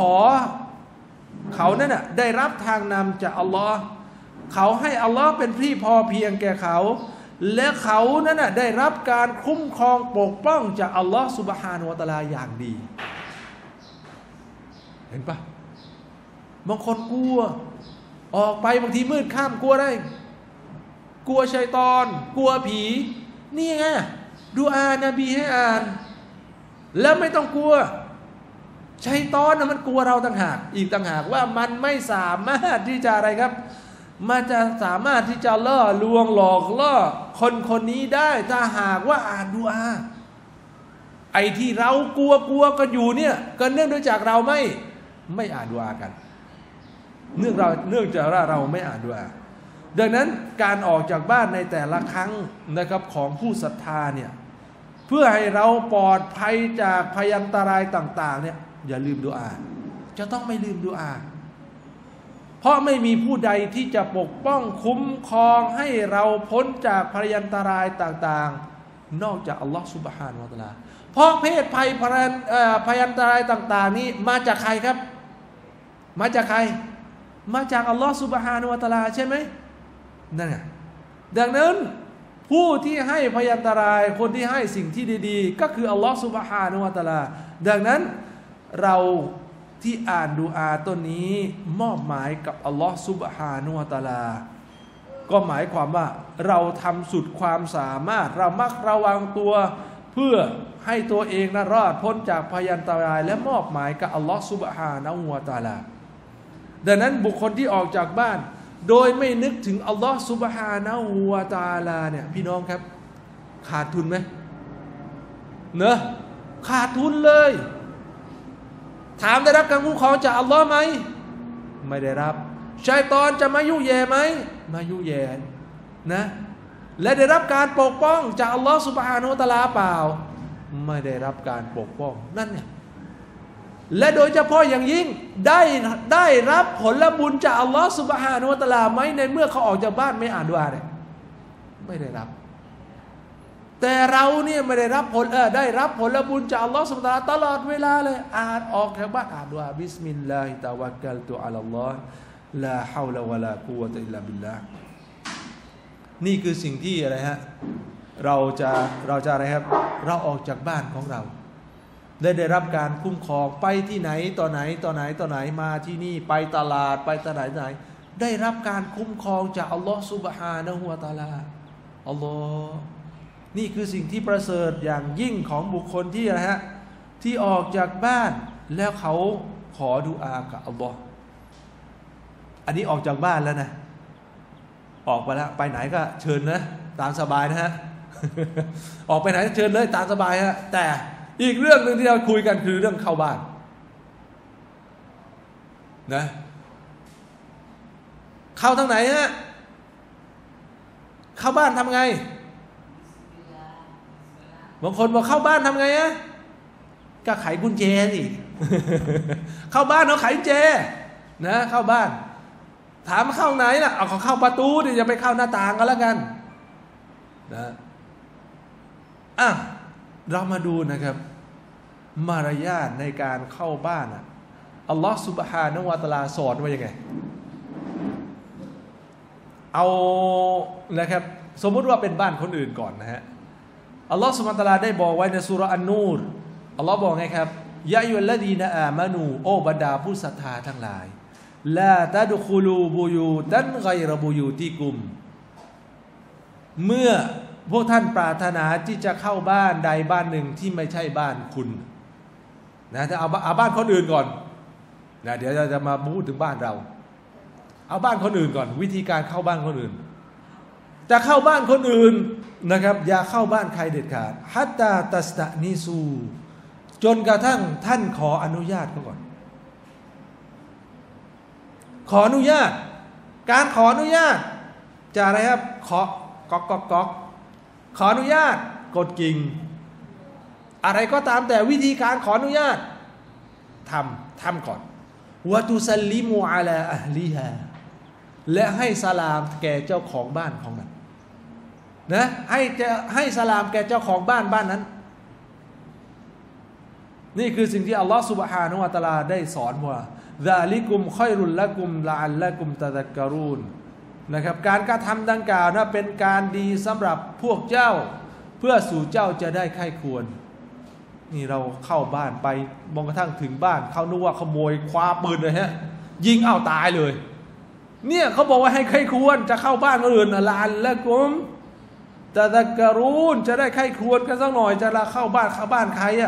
เขานั่นน่ะได้รับทางนำจากอัลลอฮ์เขาให้อัลลอฮ์เป็นที่พอเพียงแก่เขาและเขานั่นน่ะได้รับการคุ้มครองปกป้องจากอัลลอฮ์ซุบฮานะฮูวะตะอาลาอย่างดีเห็นปะบางคนกลัวออกไปบางทีมืดค่ำกลัวได้กลัวชัยฏอนกลัวผีนี่ไงดุอานบีให้อ่านแล้วไม่ต้องกลัวชัยฏอนมันกลัวเราต่างหากอีกต่างหากว่ามันไม่สามารถที่จะอะไรครับมันจะสามารถที่จะล่อลวงหลอกล่อคนคนนี้ได้ถ้าหากว่าอ่านดุอาไอ้ที่เรากลัวกันอยู่เนี่ยก็เนื่องด้วยจากเราไม่อ่านดุอากันเนื่องจากเราไม่อ่านดุอาดังนั้นการออกจากบ้านในแต่ละครั้งนะครับของผู้ศรัทธาเนี่ยเพื่อให้เราปลอดภัยจากพยันตรายต่างๆเนี่ยอย่าลืมดุอาจะต้องไม่ลืมดุอาเพราะไม่มีผู้ใดที่จะปกป้องคุ้มครองให้เราพ้นจากพยันตรายต่างๆนอกจากอัลลอฮฺซุบฮานะฮูวะตะอาลาเพราะเพศภัยพยันตรายต่างๆนี้มาจากใครครับมาจากใครมาจากอัลลอฮฺซุบฮานะฮูวะตะอาลาใช่ไหมนั่นไงดังนั้นผู้ที่ให้พยันตรายคนที่ให้สิ่งที่ดีๆก็คืออัลลอฮฺซุบฮานะฮูวะตะอาลาดังนั้นเราที่อ่านดุอาต้นนี้มอบหมายกับอัลลอฮฺซุบฮานะฮูวะตะอาลาก็หมายความว่าเราทำสุดความสามารถเรามักระวังตัวเพื่อให้ตัวเองนะรอดพ้นจากพยันตรายและมอบหมายกับอัลลอฮฺซุบฮานะฮูวะตะอาลาดังนั้นบุคคลที่ออกจากบ้านโดยไม่นึกถึงอัลลอฮฺซุบฮานะฮูวะตะอาลาเนี่ยพี่น้องครับขาดทุนไหมเนอะขาดทุนเลยถามได้รับการคุ้มครองจากอัลลอฮ์ไหมไม่ได้รับชัยฏอนจะมายุ่แย่ไหมมายุ่แย่นะและได้รับการปกป้องจากอัลลอฮ์ซุบฮานะฮูวะตะอาลาเปล่าไม่ได้รับการปกป้องนั่นเนี่ยและโดยเฉพาะอย่างยิ่งได้รับผลบุญจากอัลลอฮ์ซุบฮานะฮูวะตะอาลาไหมในเมื่อเขาออกจากบ้านไม่อ่านดุอาเนี่ยไม่ได้รับแต่เราเนี่ยไม่ได้รับได้รับผลบุญจากอัลลอฮ์ซุบฮานะฮูวะตะอาลาตลอดเวลาเลยอ่านออกจากบ้านอ่านดุอาบิสมิลลาฮิตะวักกัลตุอะลัลลอฮ์ลาฮาวละวะลากุวะตะอิลลาบิลลาห์นี่คือสิ่งที่อะไรฮะเราจะอะไรครับเราออกจากบ้านของเราได้รับการคุ้มครองไปที่ไหนต่อไหนมาที่นี่ไปตลาดไปตลาดไหนได้รับการคุ้มครองจากอัลลอฮ์ซุบฮานะฮูวะตะอาลาอัลลอฮ์นี่คือสิ่งที่ประเสริฐอย่างยิ่งของบุคคลที่อะไรฮะที่ออกจากบ้านแล้วเขาขอดุอากับอัลลอฮ์อันนี้ออกจากบ้านแล้วนะออกไปแล้วไปไหนก็เชิญนะตามสบายนะฮะ ออกไปไหนเชิญเลยตามสบายฮะแต่อีกเรื่องหนึ่งที่เราคุยกันคือเรื่องเข้าบ้านนะเข้าทางไหนฮะเข้าบ้านทำไงบางคนบอกเข้าบ้านทำไงฮะก็ไขกุญแจสิ เข้าบ้านเอาไขกุญแจนะเข้าบ้านถามเข้าไหนล่ะเอาเข้าประตูดิอย่าไปเข้าหน้าต่างกันแล้วกันนะเรามาดูนะครับมารยาทในการเข้าบ้านอัลลอฮฺซุบฮานะฮูวะตะอาลาสอนว่ายังไงเอานะครับสมมุติว่าเป็นบ้านคนอื่นก่อนนะฮะอัลลอฮฺซุบฮานะฮูวะตะอาลาได้บอกไว้ในซูเราะห์อันนูรอัลลอฮฺบอกไงครับยะอัยยุลลดีนะอามานูโอบรรดาผู้ศรัทธาทั้งหลายลาตะดุคุลูบุยูตันฆอยรบุยูติกุมเมื่อพวกท่านปรารถนาที่จะเข้าบ้านใดบ้านหนึ่งที่ไม่ใช่บ้านคุณนะถ้าเอาบ้านคนอื่นก่อนนะเดี๋ยวเราจะมาพูดถึงบ้านเราเอาบ้านคนอื่นก่อนวิธีการเข้าบ้านคนอื่นจะเข้าบ้านคนอื่นนะครับอย่าเข้าบ้านใครเด็ดขาดฮัตตาตัสตะนิซูจนกระทั่งท่านขออนุญาตเขาก่อนขออนุญาตการขออนุญาตจะอะไรครับขอก๊อกก๊อกก๊อกขออนุญาตกดกิ่งอะไรก็ตามแต่วิธีการขออนุญาตทำก่อนวะตุซัลลิมูอะลาอะห์ลิฮาและให้สลามแก่เจ้าของบ้านของมันนะให้สลามแก่เจ้าของบ้านนั้นนี่คือสิ่งที่อัลลอฮฺซุบฮานะฮูวะตะอาลาได้สอนว่าซาลิกุมค็อยรุลละกุมละอัลละกุมตะซักกะรูนนะครับการกระทำดังกล่าวนะเป็นการดีสำหรับพวกเจ้าเพื่อสู่เจ้าจะได้ใคร่ควรนี่เราเข้าบ้านไปมองกระทั่งถึงบ้านเขานึกว่าขโมยคว้าปืนเลยฮะยิงเอาตายเลยเนี่ยเขาบอกว่าให้ใคร่ควรจะเข้าบ้านคนอื่นละอัลละกุมตะซักกะรูนจะได้ใคร่ควรกันสักหน่อยจะละเข้าบ้านใครอะ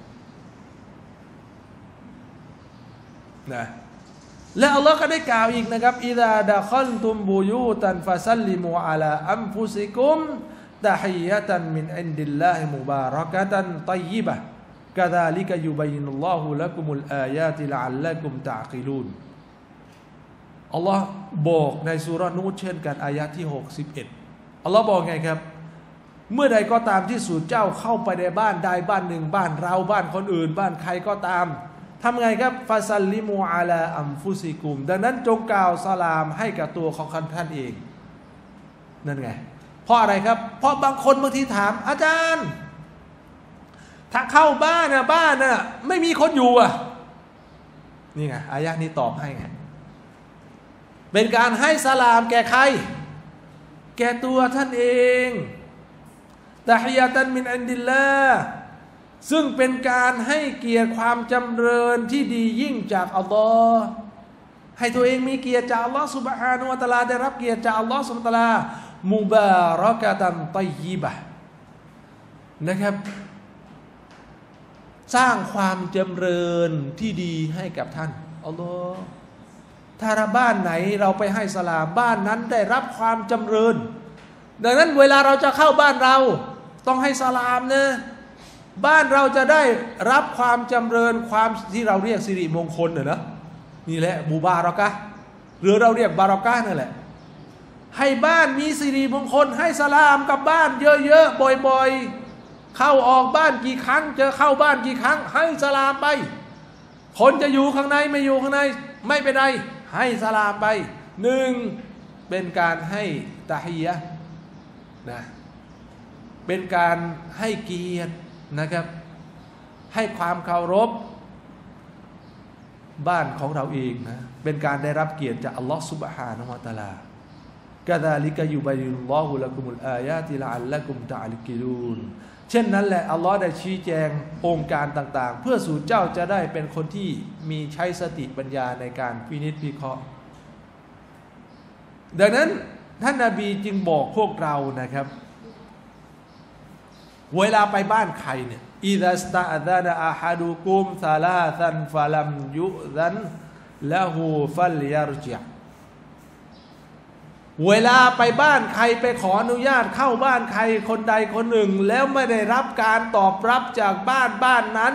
นะและอัลลอฮ์ก็ได้กล่าวอีกนะครับอิซาดะคัลตุมบูยูตันฟะซัลลิมูอะลาอัมฟุซิกุมตะฮิยะตันมินอินดิลลาฮิมุบารักะตันฏอยยิบะฮ์กะซาลิกะยุบัยยินุลลอฮุละกุมุลอายาติละอัลละกุมตะอกิลูนอัลลอฮ์บอกในซูเราะห์นูฮ์เช่นกันอายะที่61อัลลอฮ์บอกไงครับเมื่อใดก็ตามที่สู่เจ้าเข้าไปในบ้านใดบ้านหนึ่งบ้านเราบ้านคนอื่นบ้านใครก็ตามทำไงครับฟาซัลลิมูอะลาอัมฟุซิกุมดังนั้นจงกล่าวสลามให้กับตัวของท่านเองนั่นไงเพราะอะไรครับเพราะบางคนบางทีถามอาจารย์ถ้าเข้าบ้านน่ะไม่มีคนอยู่อ่ะนี่ไงอายะนี้ตอบให้ไงเป็นการให้สลามแก่ใครแก่ตัวท่านเองตะฮิยะตันมินอินดิลลาห์ซึ่งเป็นการให้เกียรติความจำเริญที่ดียิ่งจากอัลลอฮ์ให้ตัวเองมีเกียรติจากอัลลอฮ์ซุบฮานะฮูวะตะอาลาได้รับเกียรติจากอัลลอฮ์ซุบฮานะฮูวะตะอาลามุบารักะตันฏอยยิบะห์นะครับสร้างความจำเริญที่ดีให้กับท่านอัลลอฮ์ถ้าบ้านไหนเราไปให้สลามบ้านนั้นได้รับความจำเริญดังนั้นเวลาเราจะเข้าบ้านเราต้องให้สลามนะบ้านเราจะได้รับความจำเริญความที่เราเรียกสิริมงคลนะนี่แหละมุบารักะห์หรือเราเรียกบารอกะห์นั่นแหละให้บ้านมีสิริมงคลให้สลามกับบ้านเยอะๆบ่อยๆเข้าออกบ้านกี่ครั้งเจอเข้าบ้านกี่ครั้งให้สลามไปคนจะอยู่ข้างในไม่อยู่ข้างในไม่เป็นไรให้สลามไปหนึ่งเป็นการให้ตะฮียะห์นะเป็นการให้เกียรตินะครับให้ความเคารพบ้านของเราเองนะเป็นการได้รับเกียรติจากอัลลอฮฺซุบฮานะฮูวะตะอาลากะซาลิกะยุบัยยินุลลอฮุละกุมุลอายาติละอัลละกุมตะอกิลูนเช่นนั้นแหละอัลลอฮ์ได้ชี้แจงองค์การต่างๆเพื่อสู่เจ้าจะได้เป็นคนที่มีใช้สติปัญญาในการพินิจพิเคราะห์ดังนั้นท่านนบีจึงบอกพวกเรานะครับเวลาไปบ้านใครเนี่ยอิซาสตะซานะอะฮัดุกุมซาลาซันฟะลัมยุซันละฮูฟัลยัรจิอเวลาไปบ้านใครไปขออนุญาตเข้าบ้านใครคนใดคนหนึ่งแล้วไม่ได้รับการตอบรับจากบ้านนั้น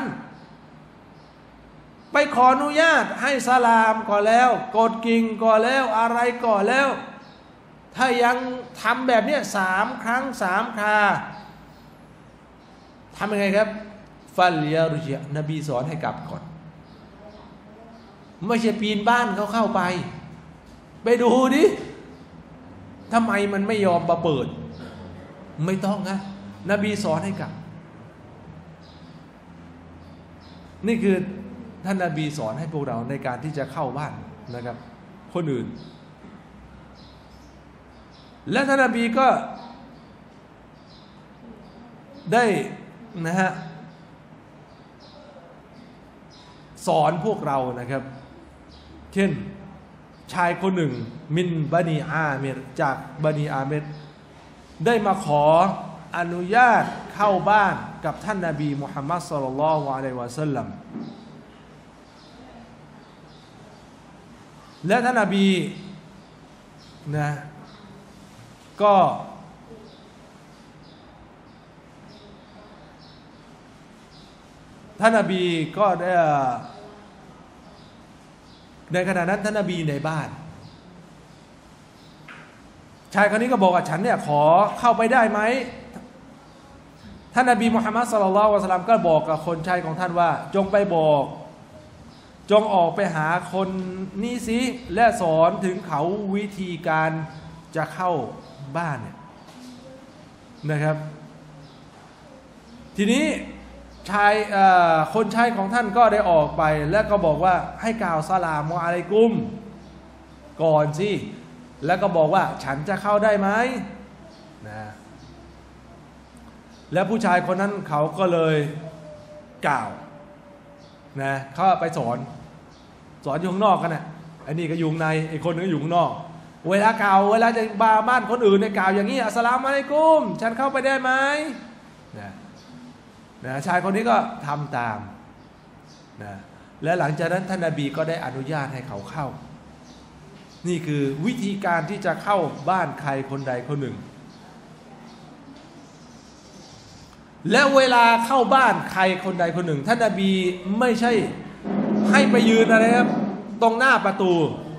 ไปขออนุญาตให้สลามก็แล้วกดกิ่งก็แล้วอะไรก็แล้วถ้ายังทำแบบนี้3 ครั้ง 3 คราทำยังไงครับฟัลยารุจินบีสอนให้กลับก่อนไม่ใช่ปีนบ้านเขาเข้าไปดูดิทำไมมันไม่ยอมมาเปิดไม่ต้องนะนบีสอนให้กลับนี่คือท่านนบีสอนให้พวกเราในการที่จะเข้าบ้านนะครับคนอื่นและท่านนบีก็ได้นะฮะสอนพวกเรานะครับเช่นชายคนหนึ่งมินบานีอาเมรจากบานีอาเมรได้มาขออนุญาตเข้าบ้านกับท่านนบีมุฮัมมัดศ็อลลัลลอฮุอะลัยฮิวะซัลลัมและท่านนบีนะก็ท่านนบีก็ได้ในขณะนั้นท่านนบีในบ้านชายคนนี้ก็บอกว่าฉันเนี่ยขอเข้าไปได้ไหมท่านนบีมุฮัมมัดศ็อลลัลลอฮุอะลัยฮิวะซัลลัมก็บอกกับคนชายของท่านว่าจงไปบอกจงออกไปหาคนนี้สิและสอนถึงเขาวิธีการจะเข้าบ้านเนี่ยนะครับทีนี้ชายคนชายของท่านก็ได้ออกไปแล้วก็บอกว่าให้กล่าวสลามอะลัยกุมก่อนสิแล้วก็บอกว่าฉันจะเข้าได้ไหมนะแล้วผู้ชายคนนั้นเขาก็เลยกล่าวนะเขาไปสอนอยู่ข้างนอกกันนะไอ้นี่ก็อยู่ในไอ้คนนึงอยู่ข้างนอกเวลากล่าวเวลาจะบาบ้านคนอื่นในกล่าวอย่างนี้อัสสลามุอะลัยกุมฉันเข้าไปได้ไหมนะชายคนนี้ก็ทำตามนะและหลังจากนั้นท่านนบีก็ได้อนุญาตให้เขาเข้านี่คือวิธีการที่จะเข้าบ้านใครคนใดคนหนึ่งและเวลาเข้าบ้านใครคนใดคนหนึ่งท่านนบีไม่ใช่ให้ไปยืนอะไรครับตรงหน้าประตู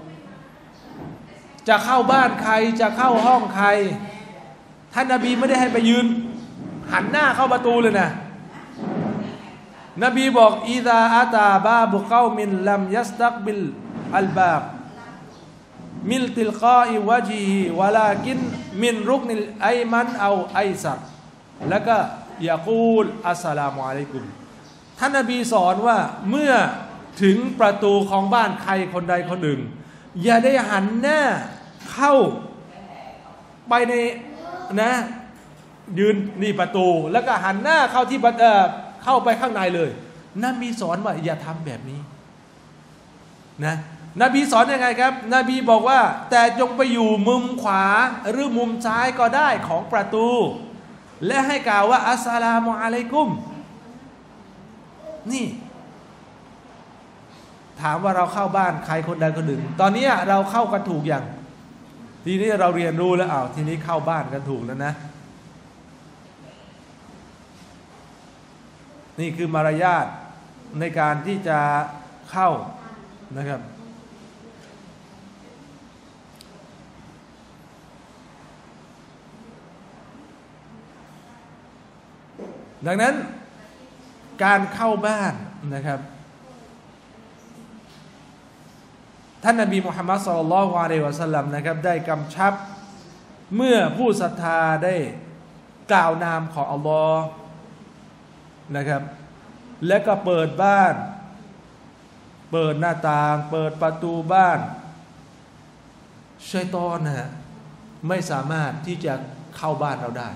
จะเข้าบ้านใครจะเข้าห้องใครท่านนบีไม่ได้ให้ไปยืนหันหน้าเข้าประตูเลยนะนบีบอกอิซาอาตาบาบุกอมินลัมยัสตักบิลอัลบาบมิลติลกาอิวะจีฮิวะลากินมินรุกนิลไอมันเอาไอซักแล้วก็ยะกูลอัสสลามุอะลัยกุมท่านนบีสอนว่าเมื่อถึงประตูของบ้านใครคนใดคนหนึ่งอย่าได้หันหน้าเข้าไปในนะยืนนี่ประตูแล้วก็หันหน้าเข้าที่เข้าไปข้างในเลยนบีสอนว่าอย่าทำแบบนี้นะนบีสอนยังไงครับนบีบอกว่าแต่จงไปอยู่มุมขวาหรือมุมซ้ายก็ได้ของประตูและให้กล่าวว่าอัสสลามุอะลัยกุมนี่ถามว่าเราเข้าบ้านใครคนใดคนหนึ่งตอนนี้เราเข้ากันถูกอย่างทีนี้เราเรียนรู้แล้วทีนี้เข้าบ้านกันถูกแล้วนะนี่คือมารยาทในการที่จะเข้านะครับดังนั้นการเข้าบ้านนะครับท่านนบีมุฮัมมัดศ็อลลัลลอฮุอะลัยฮิวะซัลลัมนะครับได้กำชับเมื่อผู้ศรัทธาได้กล่าวนามของอัลลอฮ์นะครับและก็เปิดบ้านเปิดหน้าต่างเปิดประตูบ้านชัยฏอนนะไม่สามารถที่จะเข้าบ้านเราได้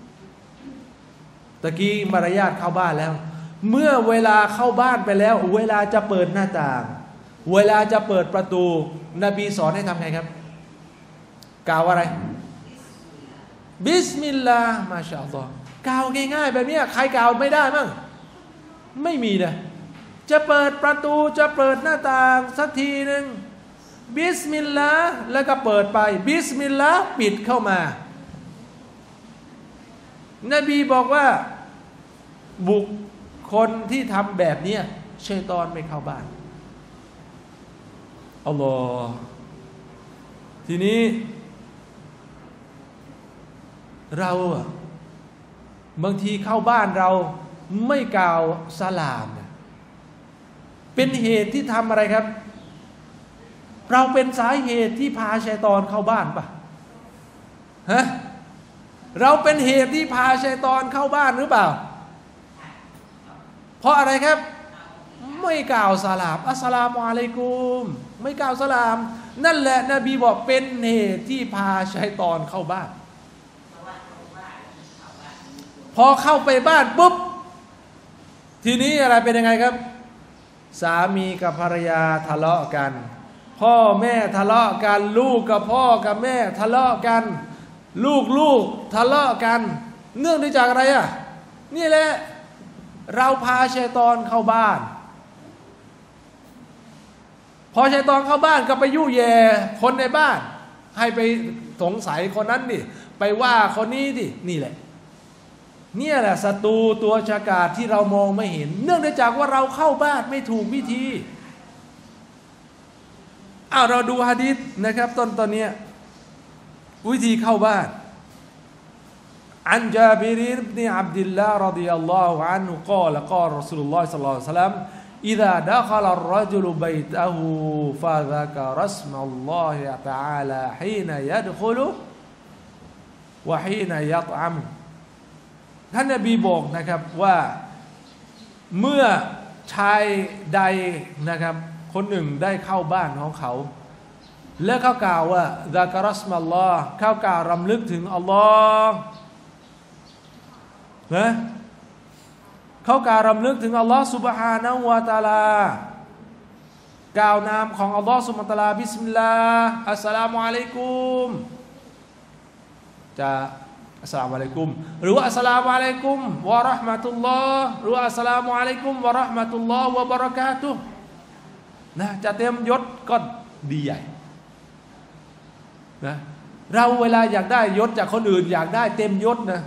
ตะกี้มารยาทเข้าบ้านแล้วเมื่อเวลาเข้าบ้านไปแล้วเวลาจะเปิดหน้าต่างเวลาจะเปิดประตูนบีสอนให้ทำไงครับกล่าวอะไรบิสมิลลาห์มาชาอัลลอฮ์กล่าวง่ายๆแบบนี้ใครกล่าวไม่ได้มั้งไม่มีนะจะเปิดประตูจะเปิดหน้าต่างสักทีหนึ่งบิสมิลลาห์แล้วก็เปิดไปบิสมิลลาห์ปิดเข้ามานบีบอกว่าบุคคลที่ทำแบบนี้ชัยฏอนไม่เข้าบ้านอัลลอฮ์ทีนี้เราบางทีเข้าบ้านเราไม่กล่าวสลามเป็นเหตุที่ทำอะไรครับเราเป็นสาเหตุที่พาชัยฏอนเข้าบ้านปะฮะเราเป็นเหตุที่พาชัยฏอนเข้าบ้านหรือเปล่าเพราะอะไรครับไม่กล่าวสลามอัสสลามุอะลัยกุมไม่กล่าวสลามนั่นแหละนบีบอกเป็นเหตุที่พาชัยฏอนเข้าบ้านพอเข้าไปบ้านปุ๊บทีนี้อะไรเป็นยังไงครับสามีกับภรรยาทะเลาะกันพ่อแม่ทะเลาะกันลูกกับพ่อกับแม่ทะเลาะกันลูกทะเลาะกันเนื่องจากอะไรนี่แหละเราพาชัยฏอนเข้าบ้านพอชัยฏอนเข้าบ้านก็ไปยุ่ยแย่คนในบ้านให้ไปสงสัยคนนั้นดิไปว่าคนนี้ดินี่แหละเนี่ยแหละศัตรูตัวฉกาจที่เรามองไม่เห็นเนื่องจากว่าเราเข้าบ้านไม่ถูกวิธีเราดูหะดีษนะครับตอนนี้วิธีเข้าบ้านอันจาบิรอิบนุอับดุลลาห์รอฎิยัลลอฮุอันฮุกอลกอลรอซูลุลลอฮ์ศ็อลลัลลอฮุอะลัยฮิวะซัลลัมإذا دخل الرجل بيته فذكر اسم الله تعالى حين يدخل وحين يطعم ท่านนบีบอกนะครับว่าเมื่อชายใดนะครับคนหนึ่งได้เข้าบ้านของเขาและเขากล่าวว่าซะกะรัสมัลลอฮ์เขากล่าวรำลึกถึงอัลลอฮ์นะเขากล่าวรำลึกถึงอัลลอฮ์ซุบฮานะฮูวะตะอาลากล่าวนามของอัลลอฮ์ซุบฮานะฮูวะตะอาลาบิสมิลลาห์อัสสลามุอะลัยกุมจะอัสสลามุอะลัยกุมหรือว่าอัสสลามุอะลัยกุมวะเราะห์มะตุลลอฮ์หรือว่าอัสสลามุอะลัยกุมวะเราะห์มะตุลลอฮ์วะบะเราะกาตุฮ์นะจะเต็มยศก็ดีใหญ่นะเราเวลาอยากได้ยศจากคนอื่นอยากได้เต็มยศนะ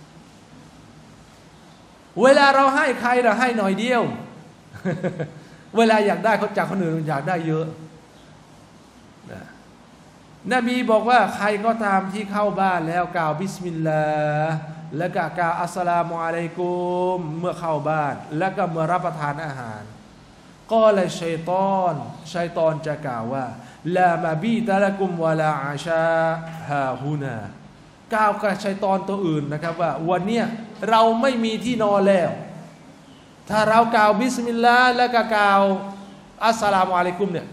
เวลาเราให้ใครเราให้หน่อยเดียว เวลาอยากได้เขาจากคนอื่นอยากได้เยอะนะนบีบอกว่าใครก็ตามที่เข้าบ้านแล้วกล่าวบิสมิลลาห์แล้วก็กล่าวอัสสลามุอะลัยกุมเมื่อเข้าบ้านแล้วก็เมื่อรับประทานอาหารก็เลยชัยฏอนจะกล่าวว่าลามาบีตะละกุมวะลาอาชาฮาฮูนากล่าวกับชัยฏอนตัวอื่นนะครับว่าวันเนี้ยเราไม่มีที่นอนแล้วถ้าเรากล่าวบิสมิลลาห์แล้วก็กล่าวอัสสลามุอะลัยกุมเนี่ย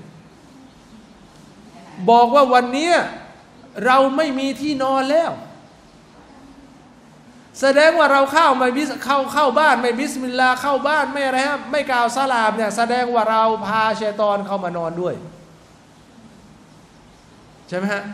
บอกว่าวันนี้เราไม่มีที่นอนแล้วแสดงว่าเราเข้าบ้านไม่บิสมิลลาห์เข้าบ้านไม่อะไรครับไม่กล่าวสลามเนี่ยแสดงว่าเราพาชัยฏอนเข้ามานอนด้วยใช่ไหมฮะ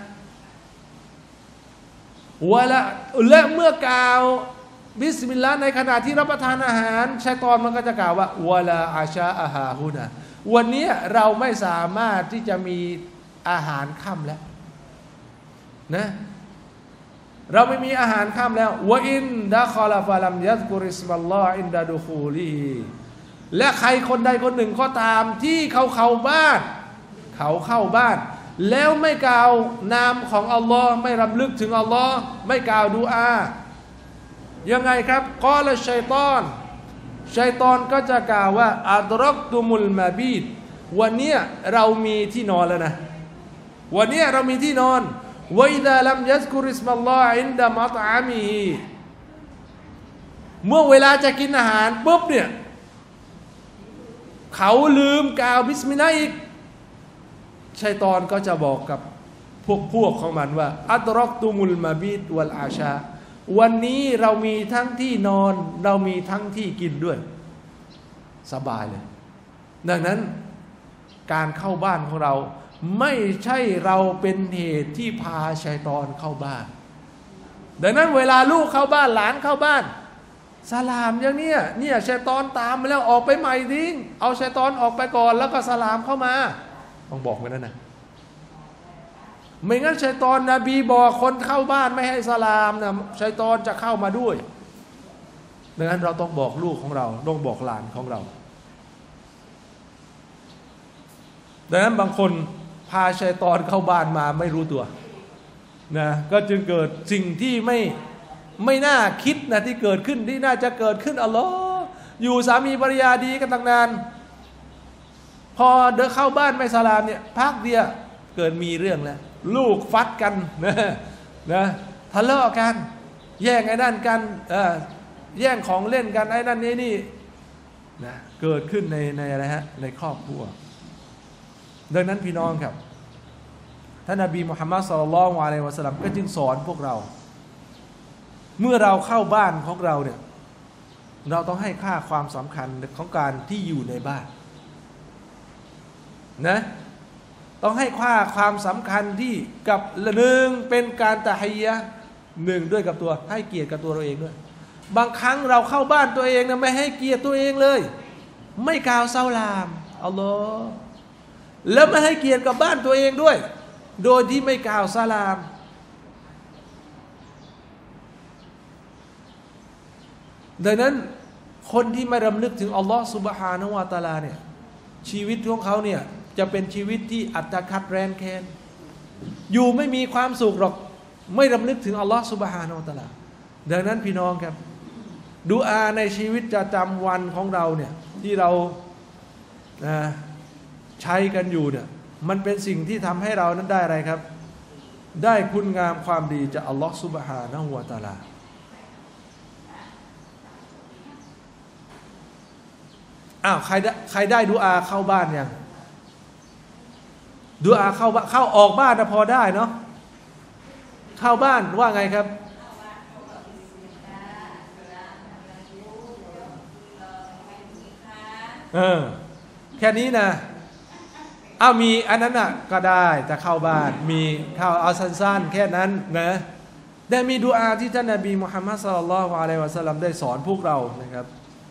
และเมื่อกล่าวบิสมิลลาห์ในขณะที่รับประทานอาหารชัยฏอนมันก็จะกล่าวว่าวะลาอาชาอาฮาฮูนะวันนี้เราไม่สามารถที่จะมีอาหารค่ำแล้วนะเราไม่มีอาหารค่ำแล้ววะอินดะคอลฟะลัมยัซกุริสมัลลอฮ์อินดะดุคูลีและใครคนใดคนหนึ่งก็ตามที่เขาเข้าบ้านแล้วไม่กล่าวนามของอัลลอฮ์ไม่รำลึกถึงอัลลอฮ์ไม่กล่าวดุอายังไงครับกอละชัยฏอนก็จะกล่าวว่าอัดรักตุมุลมาบีดวันนี้เรามีที่นอนแล้วนะวันนี้เรามีที่นอนวะอิซาลัมยัซกุริสมัลลอฮ์อินดะมัตอามิฮิเมื่อเวลาจะกินอาหารปุ๊บเนี่ยเขาลืมกล่าวบิสมิลลาห์อีกชัยฏอนก็จะบอกกับพวกของมันว่าอัดรักตุมุลมาบีดวัลอาชาวันนี้เรามีทั้งที่นอนเรามีทั้งที่กินด้วยสบายเลยดังนั้นการเข้าบ้านของเราไม่ใช่เราเป็นเหตุที่พาชัยฏอนเข้าบ้านดังนั้นเวลาลูกเข้าบ้านหลานเข้าบ้านสลามอย่างเนี้ยชัยฏอนตามมาแล้วออกไปใหม่ทิ้งเอาชัยฏอนออกไปก่อนแล้วก็สลามเข้ามาต้องบอกไว้นั่นนะไม่งั้นชัยฏอนนบีบอกคนเข้าบ้านไม่ให้สลามนะชัยฏอนจะเข้ามาด้วยดังนั้นเราต้องบอกลูกของเราต้องบอกหลานของเราดังนั้นบางคนพาชัยฏอนเข้าบ้านมาไม่รู้ตัวนะก็จึงเกิดสิ่งที่ไม่น่าคิดนะที่เกิดขึ้นที่น่าจะเกิดขึ้นอัลลอฮ์อยู่สามีภรรยาดีกันตั้งนานพอเดินเข้าบ้านไม่สลามเนี่ยพักเดียวเกิดมีเรื่องแล้วลูกฟัดกันนะทะเลาะกันแย่งไอ้นั่นกันแย่งของเล่นกันไอ้นั่นนี่นะเกิดขึ้นในอะไรฮะในครอบครัวดังนั้นพี่น้องครับท่านนบีมุฮัมมัดศ็อลลัลลอฮุอะลัยฮิวะซัลลัมก็จึงสอนพวกเราเมื่อเราเข้าบ้านของเราเนี่ยเราต้องให้ค่าความสำคัญของการที่อยู่ในบ้านนะต้องให้ค่าความสำคัญที่กับหนึ่งเป็นการตะฮียะห์หนึ่งด้วยกับตัวให้เกียรติกับตัวเราเองด้วยบางครั้งเราเข้าบ้านตัวเองนะไม่ให้เกียรติตัวเองเลยไม่กล่าวสลามอัลลอฮ์แล้วไม่ให้เกียรติกับบ้านตัวเองด้วยโดยที่ไม่กล่าวสลามดังนั้นคนที่ไม่รำลึกถึงอัลลอฮ์ซุบฮานะฮูวะตะอาลาเนี่ยชีวิตของเขาเนี่ยจะเป็นชีวิตที่อัตคัดแรนแค้นอยู่ไม่มีความสุขหรอกไม่รำลึกถึงอัลลอฮฺซุบฮานะฮูวะตะอาลาดังนั้นพี่น้องครับดุอาในชีวิตประจำวันของเราเนี่ยที่เราใช้กันอยู่เนี่ยมันเป็นสิ่งที่ทำให้เรานั้นได้อะไรครับได้คุณงามความดีจากอัลลอฮฺซุบฮานะฮูวะตะอาลาใครได้ดุอาเข้าบ้านยังดุอาเข้าออกบ้านนะพอได้เนาะเข้าบ้านว่าไงครับแค่นี้นะมีอันนั้นน่ะก็ได้จะเข้าบ้านมีเข้าเอาสั้นๆแค่นั้นนะได้มีดุอาที่ท่านนบีมุฮัมมัดศ็อลลัลลอฮุอะลัยฮิวะซัลลัมได้สอนพวกเรานะครับ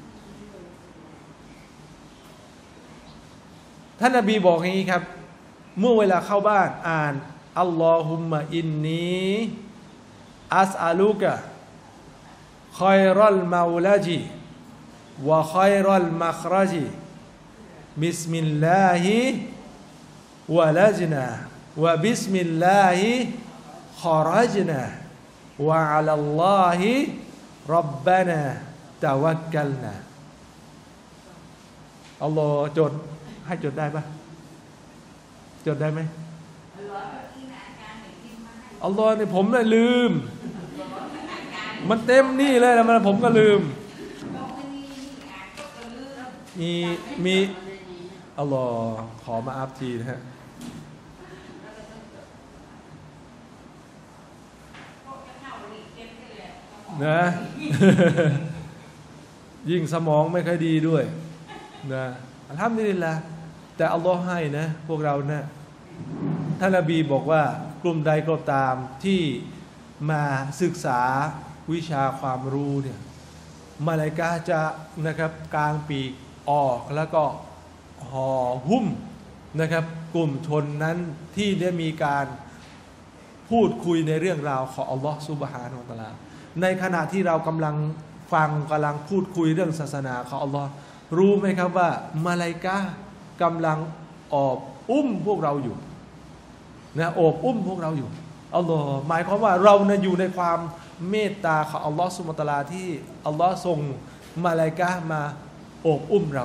ท่านนบีบอกอย่างนี้ครับเมื่อเวลาเข้าบ้านอ่านอัลลอฮุมมะอินนีอัสอาลูกะคอยรัลมาลาจิวะคอยรัลมัคราจิบิสมิลลาฮิวะลาจนาวะบิสมิลลาฮิขอรจนาวะอะลัลลอฮิรับบานาตะวักกัลนาอัลลอฮ์จดให้จดได้ปะจดได้ไหมอัลลอฮ์เนี่ยผมเลยลืมมันเต็มนี่เลยแล้วผมก็ลืมมีอัลลอฮ์ขอมาอัพทีนะฮะนะยิ่งสมองไม่ค่อยดีด้วยนะอัลฮัมดุลิลละห์แต่อัลลอฮ์ให้นะพวกเรานะท่านนบีบอกว่ากลุ่มใดก็ตามที่มาศึกษาวิชาความรู้เนี่ยมาลาอิกะฮ์จะนะครับกางปีกออกแล้วก็ห่อหุ้มนะครับกลุ่มชนนั้นที่ได้มีการพูดคุยในเรื่องราวของอัลลอฮ์ซุบฮานะฮูวะตะอาลาในขณะที่เรากำลังฟังกำลังพูดคุยเรื่องศาสนาของอัลลอฮ์รู้ไหมครับว่ามาลาอิกะฮ์กำลังอบอุ้มพวกเราอยู่นะโอบอุ้มพวกเราอยู่อัลลอฮ์หมายความว่าเราเนี่ยอยู่ในความเมตตาของอัลลอฮ์ซุบฮานะฮูวะตะอาลาที่อัลลอฮ์ส่งมาลาอิกะฮ์มาโอบอุ้มเรา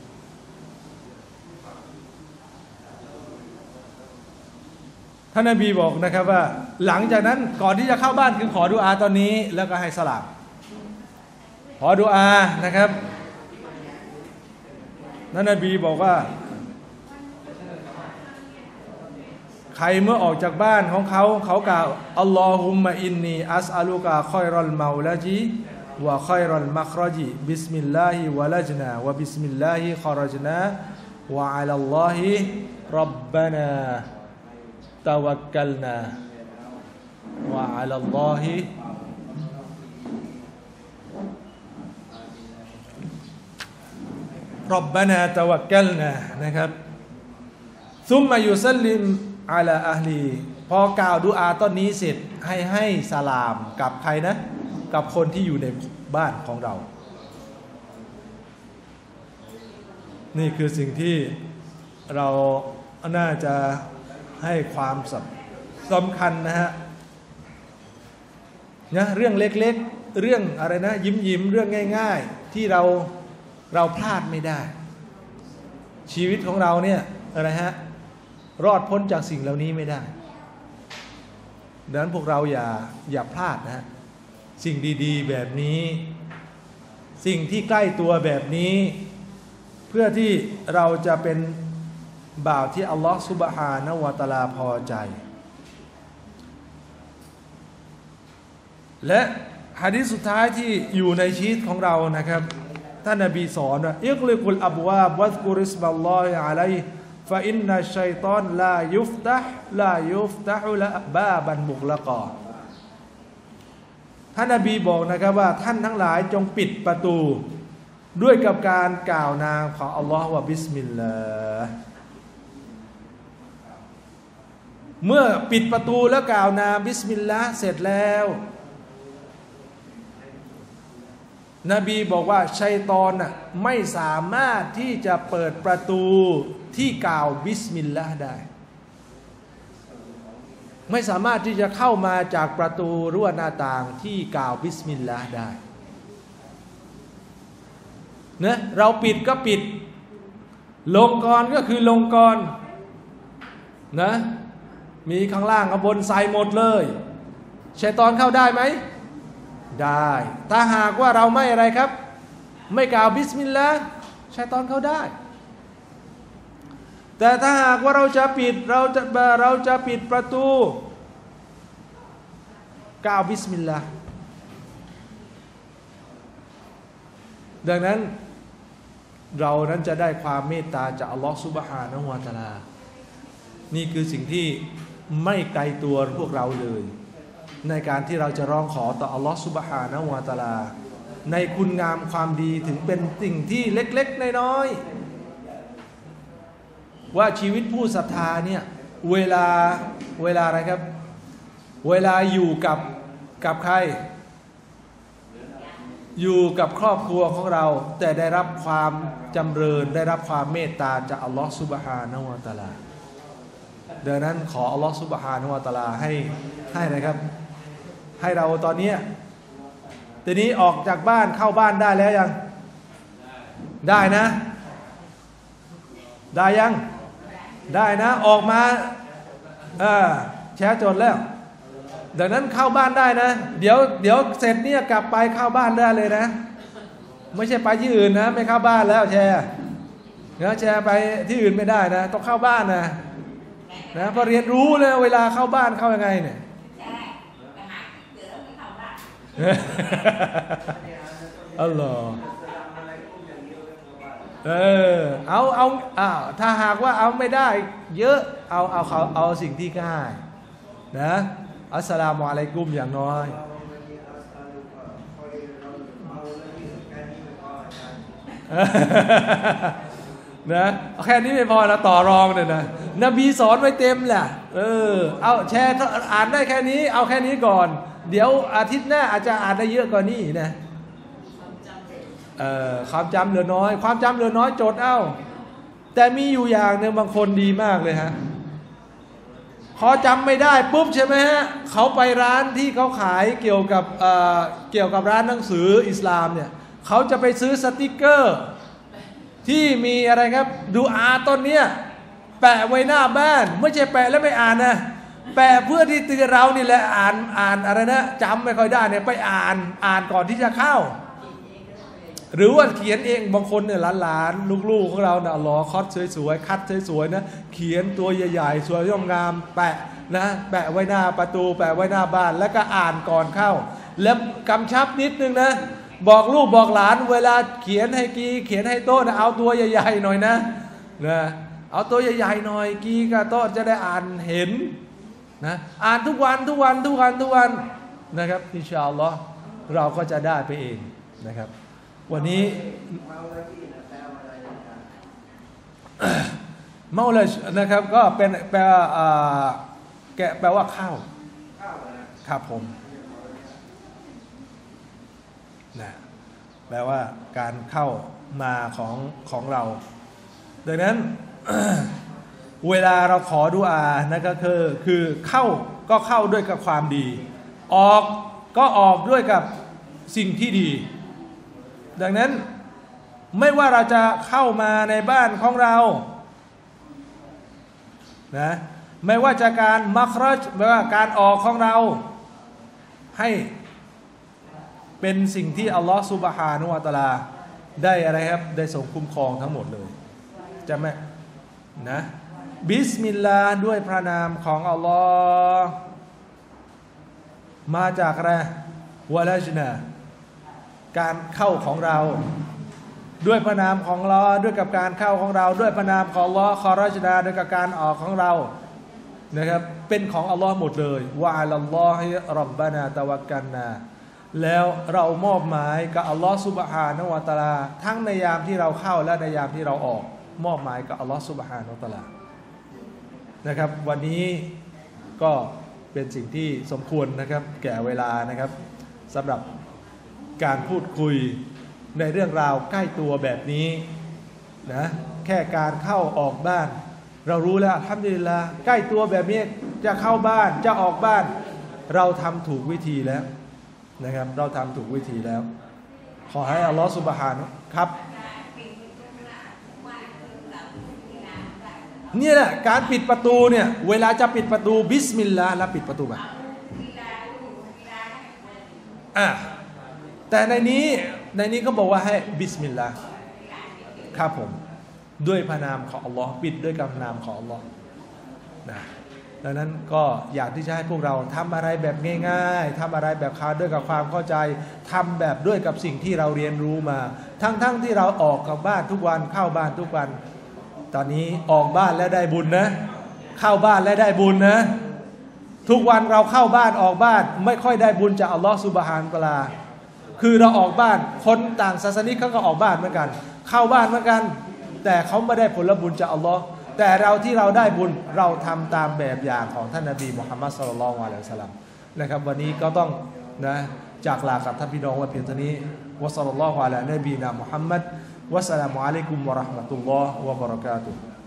ท่านนบีบอกนะครับว่าหลังจากนั้นก่อนที่จะเข้าบ้านคือขอดุอาตอนนี้แล้วก็ให้สลามขอดุอานะครับท่านนบีบอกว่าใครเมื่อออกจากบ้านของเขากล่าวอัลลอฮุมมะอินนีอัสอาลูกะคอยรัลมาลาจิวะคอยรัลมัคราจิบิสมิลลาฮิวะลาจนาวะบิสมิลลาฮิคอรจนาวะอะลัลลอฮิรับบานาตะวักกัลนาวะอะลัลลอฮิรับบานาตะวักกัลนานะครับซุมมายุซัลลิมอะลาอะฮลีพอกล่าวดุอาตอนนี้เสร็จให้สลามกับใครนะกับคนที่อยู่ในบ้านของเรานี่คือสิ่งที่เราน่าจะให้ความสำคัญนะฮะเรื่องเล็กๆเรื่องอะไรนะยิ้มเรื่องง่ายๆที่เราพลาดไม่ได้ชีวิตของเราเนี่ยอะไรฮะรอดพ้นจากสิ่งเหล่านี้ไม่ได้ดังนั้นพวกเราอย่าพลาดนะฮะสิ่งดีๆแบบนี้สิ่งที่ใกล้ตัวแบบนี้เพื่อที่เราจะเป็นบ่าวที่อัลลอฮฺซุบฮานะฮูวะตะอาลาพอใจและหะดีษสุดท้ายที่อยู่ในชีวิตของเรานะครับท่านนบีสอนว่าอิกลิกุลอับวาบวัซกุริสบัลลอฮิอะลัยฮิฟะอินนัชชัยฏอนลายุฟตะฮุละบาบันมุกละกอท่านนบีบอกนะครับว่าท่านทั้งหลายจงปิดประตูด้วยกับการกล่าวนามของอัลลอฮฺว่าบิสมิลลาห์เมื่อปิดประตูแล้วกล่าวนามบิสมิลลาห์เสร็จแล้วนบีบอกว่าชัยฏอนน่ะไม่สามารถที่จะเปิดประตูที่กล่าวบิสมิลลาห์ได้ไม่สามารถที่จะเข้ามาจากประตูรั้วหน้าต่างที่กล่าวบิสมิลลาห์ได้นะเราปิดก็ปิดลงกรก็คือลงกรนะมีข้างล่างข้างบนใส่หมดเลยชัยฏอนเข้าได้ไหมได้ถ้าหากว่าเราไม่อะไรครับไม่กล่าวบิสมิลลาห์ชัยฏอนเข้าได้แต่ถ้าหากว่าเราจะปิดเราจะปิดประตูกล่าวบิสมิลลาห์ดังนั้นเรานั้นจะได้ความเมตตาจากอัลลอฮฺซุบฮานะฮูวะตะอาลานี่คือสิ่งที่ไม่ไกลตัวพวกเราเลยในการที่เราจะร้องขอต่ออัลลอฮฺซุบฮานะฮูวะตะอาลาในคุณงามความดีถึงเป็นสิ่งที่เล็กๆน้อยๆว่าชีวิตผู้ศรัทธาเนี่ยเวลาอะไรครับเวลาอยู่กับใครอยู่กับครอบครัวของเราแต่ได้รับความจำเริญได้รับความเมตตาจากอัลลอฮฺซุบฮานะฮูวะตะอาลาดังนั้นขออัลลอฮฺซุบฮานะฮูวะตะอาลาให้นะครับให้เราตอนนี้ทีนี้ออกจากบ้านเข้าบ้านได้แล้วยังได้นะได้ยังได้นะออกมาแชร์จดแล้วดังนั้นเข้าบ้านได้นะเดี๋ยวเสร็จเนี่ยกลับไปเข้าบ้านได้เลยนะไม่ใช่ไปที่อื่นนะไม่เข้าบ้านแล้วแชร์ไปที่อื่นไม่ได้นะต้องเข้าบ้านนะพอเรียนรู้เลยเวลาเข้าบ้านเข้ายังไงเนี่ยอัลลอฮ์ถ้าหากว่าเอาไม่ได้เยอะเอาสิ่งที่ง่ายนะอัสสลามุอะลัยกุมอย่างน้อยนะแค่นี้ไม่พอนะต่อรองเลยนะนบีสอนไว้เต็มแหละเอาแชร์อ่านได้แค่นี้เอาแค่นี้ก่อนเดี๋ยวอาทิตย์หน้าอาจจะอ่านได้เยอะกว่านี้นะความจำเหลือน้อยความจำเหลือน้อยจดเอาแต่มีอยู่อย่างหนึ่งบางคนดีมากเลยฮะพอจำไม่ได้ปุ๊บใช่ไหมฮะเขาไปร้านที่เขาขายเกี่ยวกับร้านหนังสืออิสลามเนี่ยเขาจะไปซื้อสติกเกอร์ที่มีอะไรครับดูอาต้นเนี้ยแปะไว้หน้าบ้านไม่ใช่แปะแล้วไม่อ่านนะแปะเพื่อที่เตือนเรานี่แหละอ่านอะไรนะจำไม่ค่อยได้เนี่ยไปอ่านก่อนที่จะเข้าหรือว่าเขียนเองบางคนเนี่ยหลานลูกของเราเนี่ยรอคัดสวยๆคัดสวยๆนะเขียนตัวใหญ่ๆสวยงามแปะนะแปะไว้หน้าประตูแปะไว้หน้าบ้านแล้วก็อ่านก่อนเข้าแล้วกำชับนิดนึงนะบอกลูกบอกหลานเวลาเขียนให้โต๊ะนะเอาตัวใหญ่ๆหน่อยนะเอาตัวใหญ่ๆหน่อยกับโต๊ะจะได้อ่านเห็นนะอ่านทุกวันนะครับอินชาอัลลอฮ์เราก็จะได้ไปเองนะครับวันนี้เมาเลชนะครับก็เป็นแปลว่าข้าวครับผมนะแปลว่าการเข้ามาของเราดังนั้น เวลาเราขอดุอานะก็คือเข้าก็เข้าด้วยกับความดีออกก็ออกด้วยกับสิ่งที่ดีดังนั้นไม่ว่าเราจะเข้ามาในบ้านของเรานะไม่ว่าจะการมัครัจไม่ว่าการออกของเราให้เป็นสิ่งที่อัลลอฮฺซุบฮานะฮูวะตะอาลาได้อะไรครับได้ทรงคุ้มครองทั้งหมดเลยจำไหมนะบิสมิลลาห์ด้วยพระนามของอัลลอฮ์มาจากอะไรวะลาจนะการเข้าของเราด้วยพระนามของอัลลอฮ์ด้วยกับการเข้าของเราด้วยพระนามของอัลลอฮ์คอรอจนาด้วยกับการออกของเรานะครับเป็นของอัลลอฮ์หมดเลยวะอะลัลลอฮิร็อบบานาตะวักกันนาแล้วเรามอบหมายกับอัลลอฮ์ซุบฮานะฮูวะตะอาลาทั้งในยามที่เราเข้าและในยามที่เราออกมอบหมายกับอัลลอฮ์ซุบฮานะฮูวะตะอาลานะครับวันนี้ก็เป็นสิ่งที่สมควรนะครับแก่เวลานะครับสำหรับการพูดคุยในเรื่องราวใกล้ตัวแบบนี้นะแค่การเข้าออกบ้านเรารู้แล้วอัลฮัมดุลิลลาห์ใกล้ตัวแบบนี้จะเข้าบ้านจะออกบ้านเราทำถูกวิธีแล้วนะครับเราทำถูกวิธีแล้วขอให้อัลลอฮฺซุบฮานะฮูครับนี่แหละการปิดประตูเนี่ยเวลาจะปิดประตูบิสมิลลาห์แล้วปิดประตูไปแต่ในนี้ก็บอกว่าให้บิสมิลลาห์ครับผมด้วยพระนามของอัลลอฮ์ปิดด้วยพระนามของอัลลอฮ์นะดังนั้นก็อยากที่จะให้พวกเราทำอะไรแบบง่ายๆทำอะไรแบบด้วยกับความเข้าใจทำแบบด้วยกับสิ่งที่เราเรียนรู้มาทั้งที่เราออกกับบ้านทุกวันเข้าบ้านทุกวันตอนนี้ออกบ้านแล้วได้บุญนะเข้าบ้านแล้วได้บุญนะทุกวันเราเข้าบ้านออกบ้านไม่ค่อยได้บุญจากอัลลอฮ์ซุบฮานะฮูวะตะอาลาคือเราออกบ้านคนต่างศาสนิกเขาก็ออกบ้านเหมือนกันเข้าบ้านเหมือนกันแต่เขาไม่ได้ผลบุญจากอัลลอฮ์แต่เราที่เราได้บุญเราทำตามแบบอย่างของท่านนบีมุฮัมมัดศ็อลลัลลอฮุอะลัยฮิวะซัลลัมนะครับวันนี้ก็ต้องนะจากลากับท่านพี่น้องไว้เพียงเท่านี้วะศ็อลลัลลอฮุอะลานบีนะมุฮัมมัดวะสสลามุอะลัยกุมวะเราะห์มะตุลลอฮ์วะบะเราะกาตุฮ์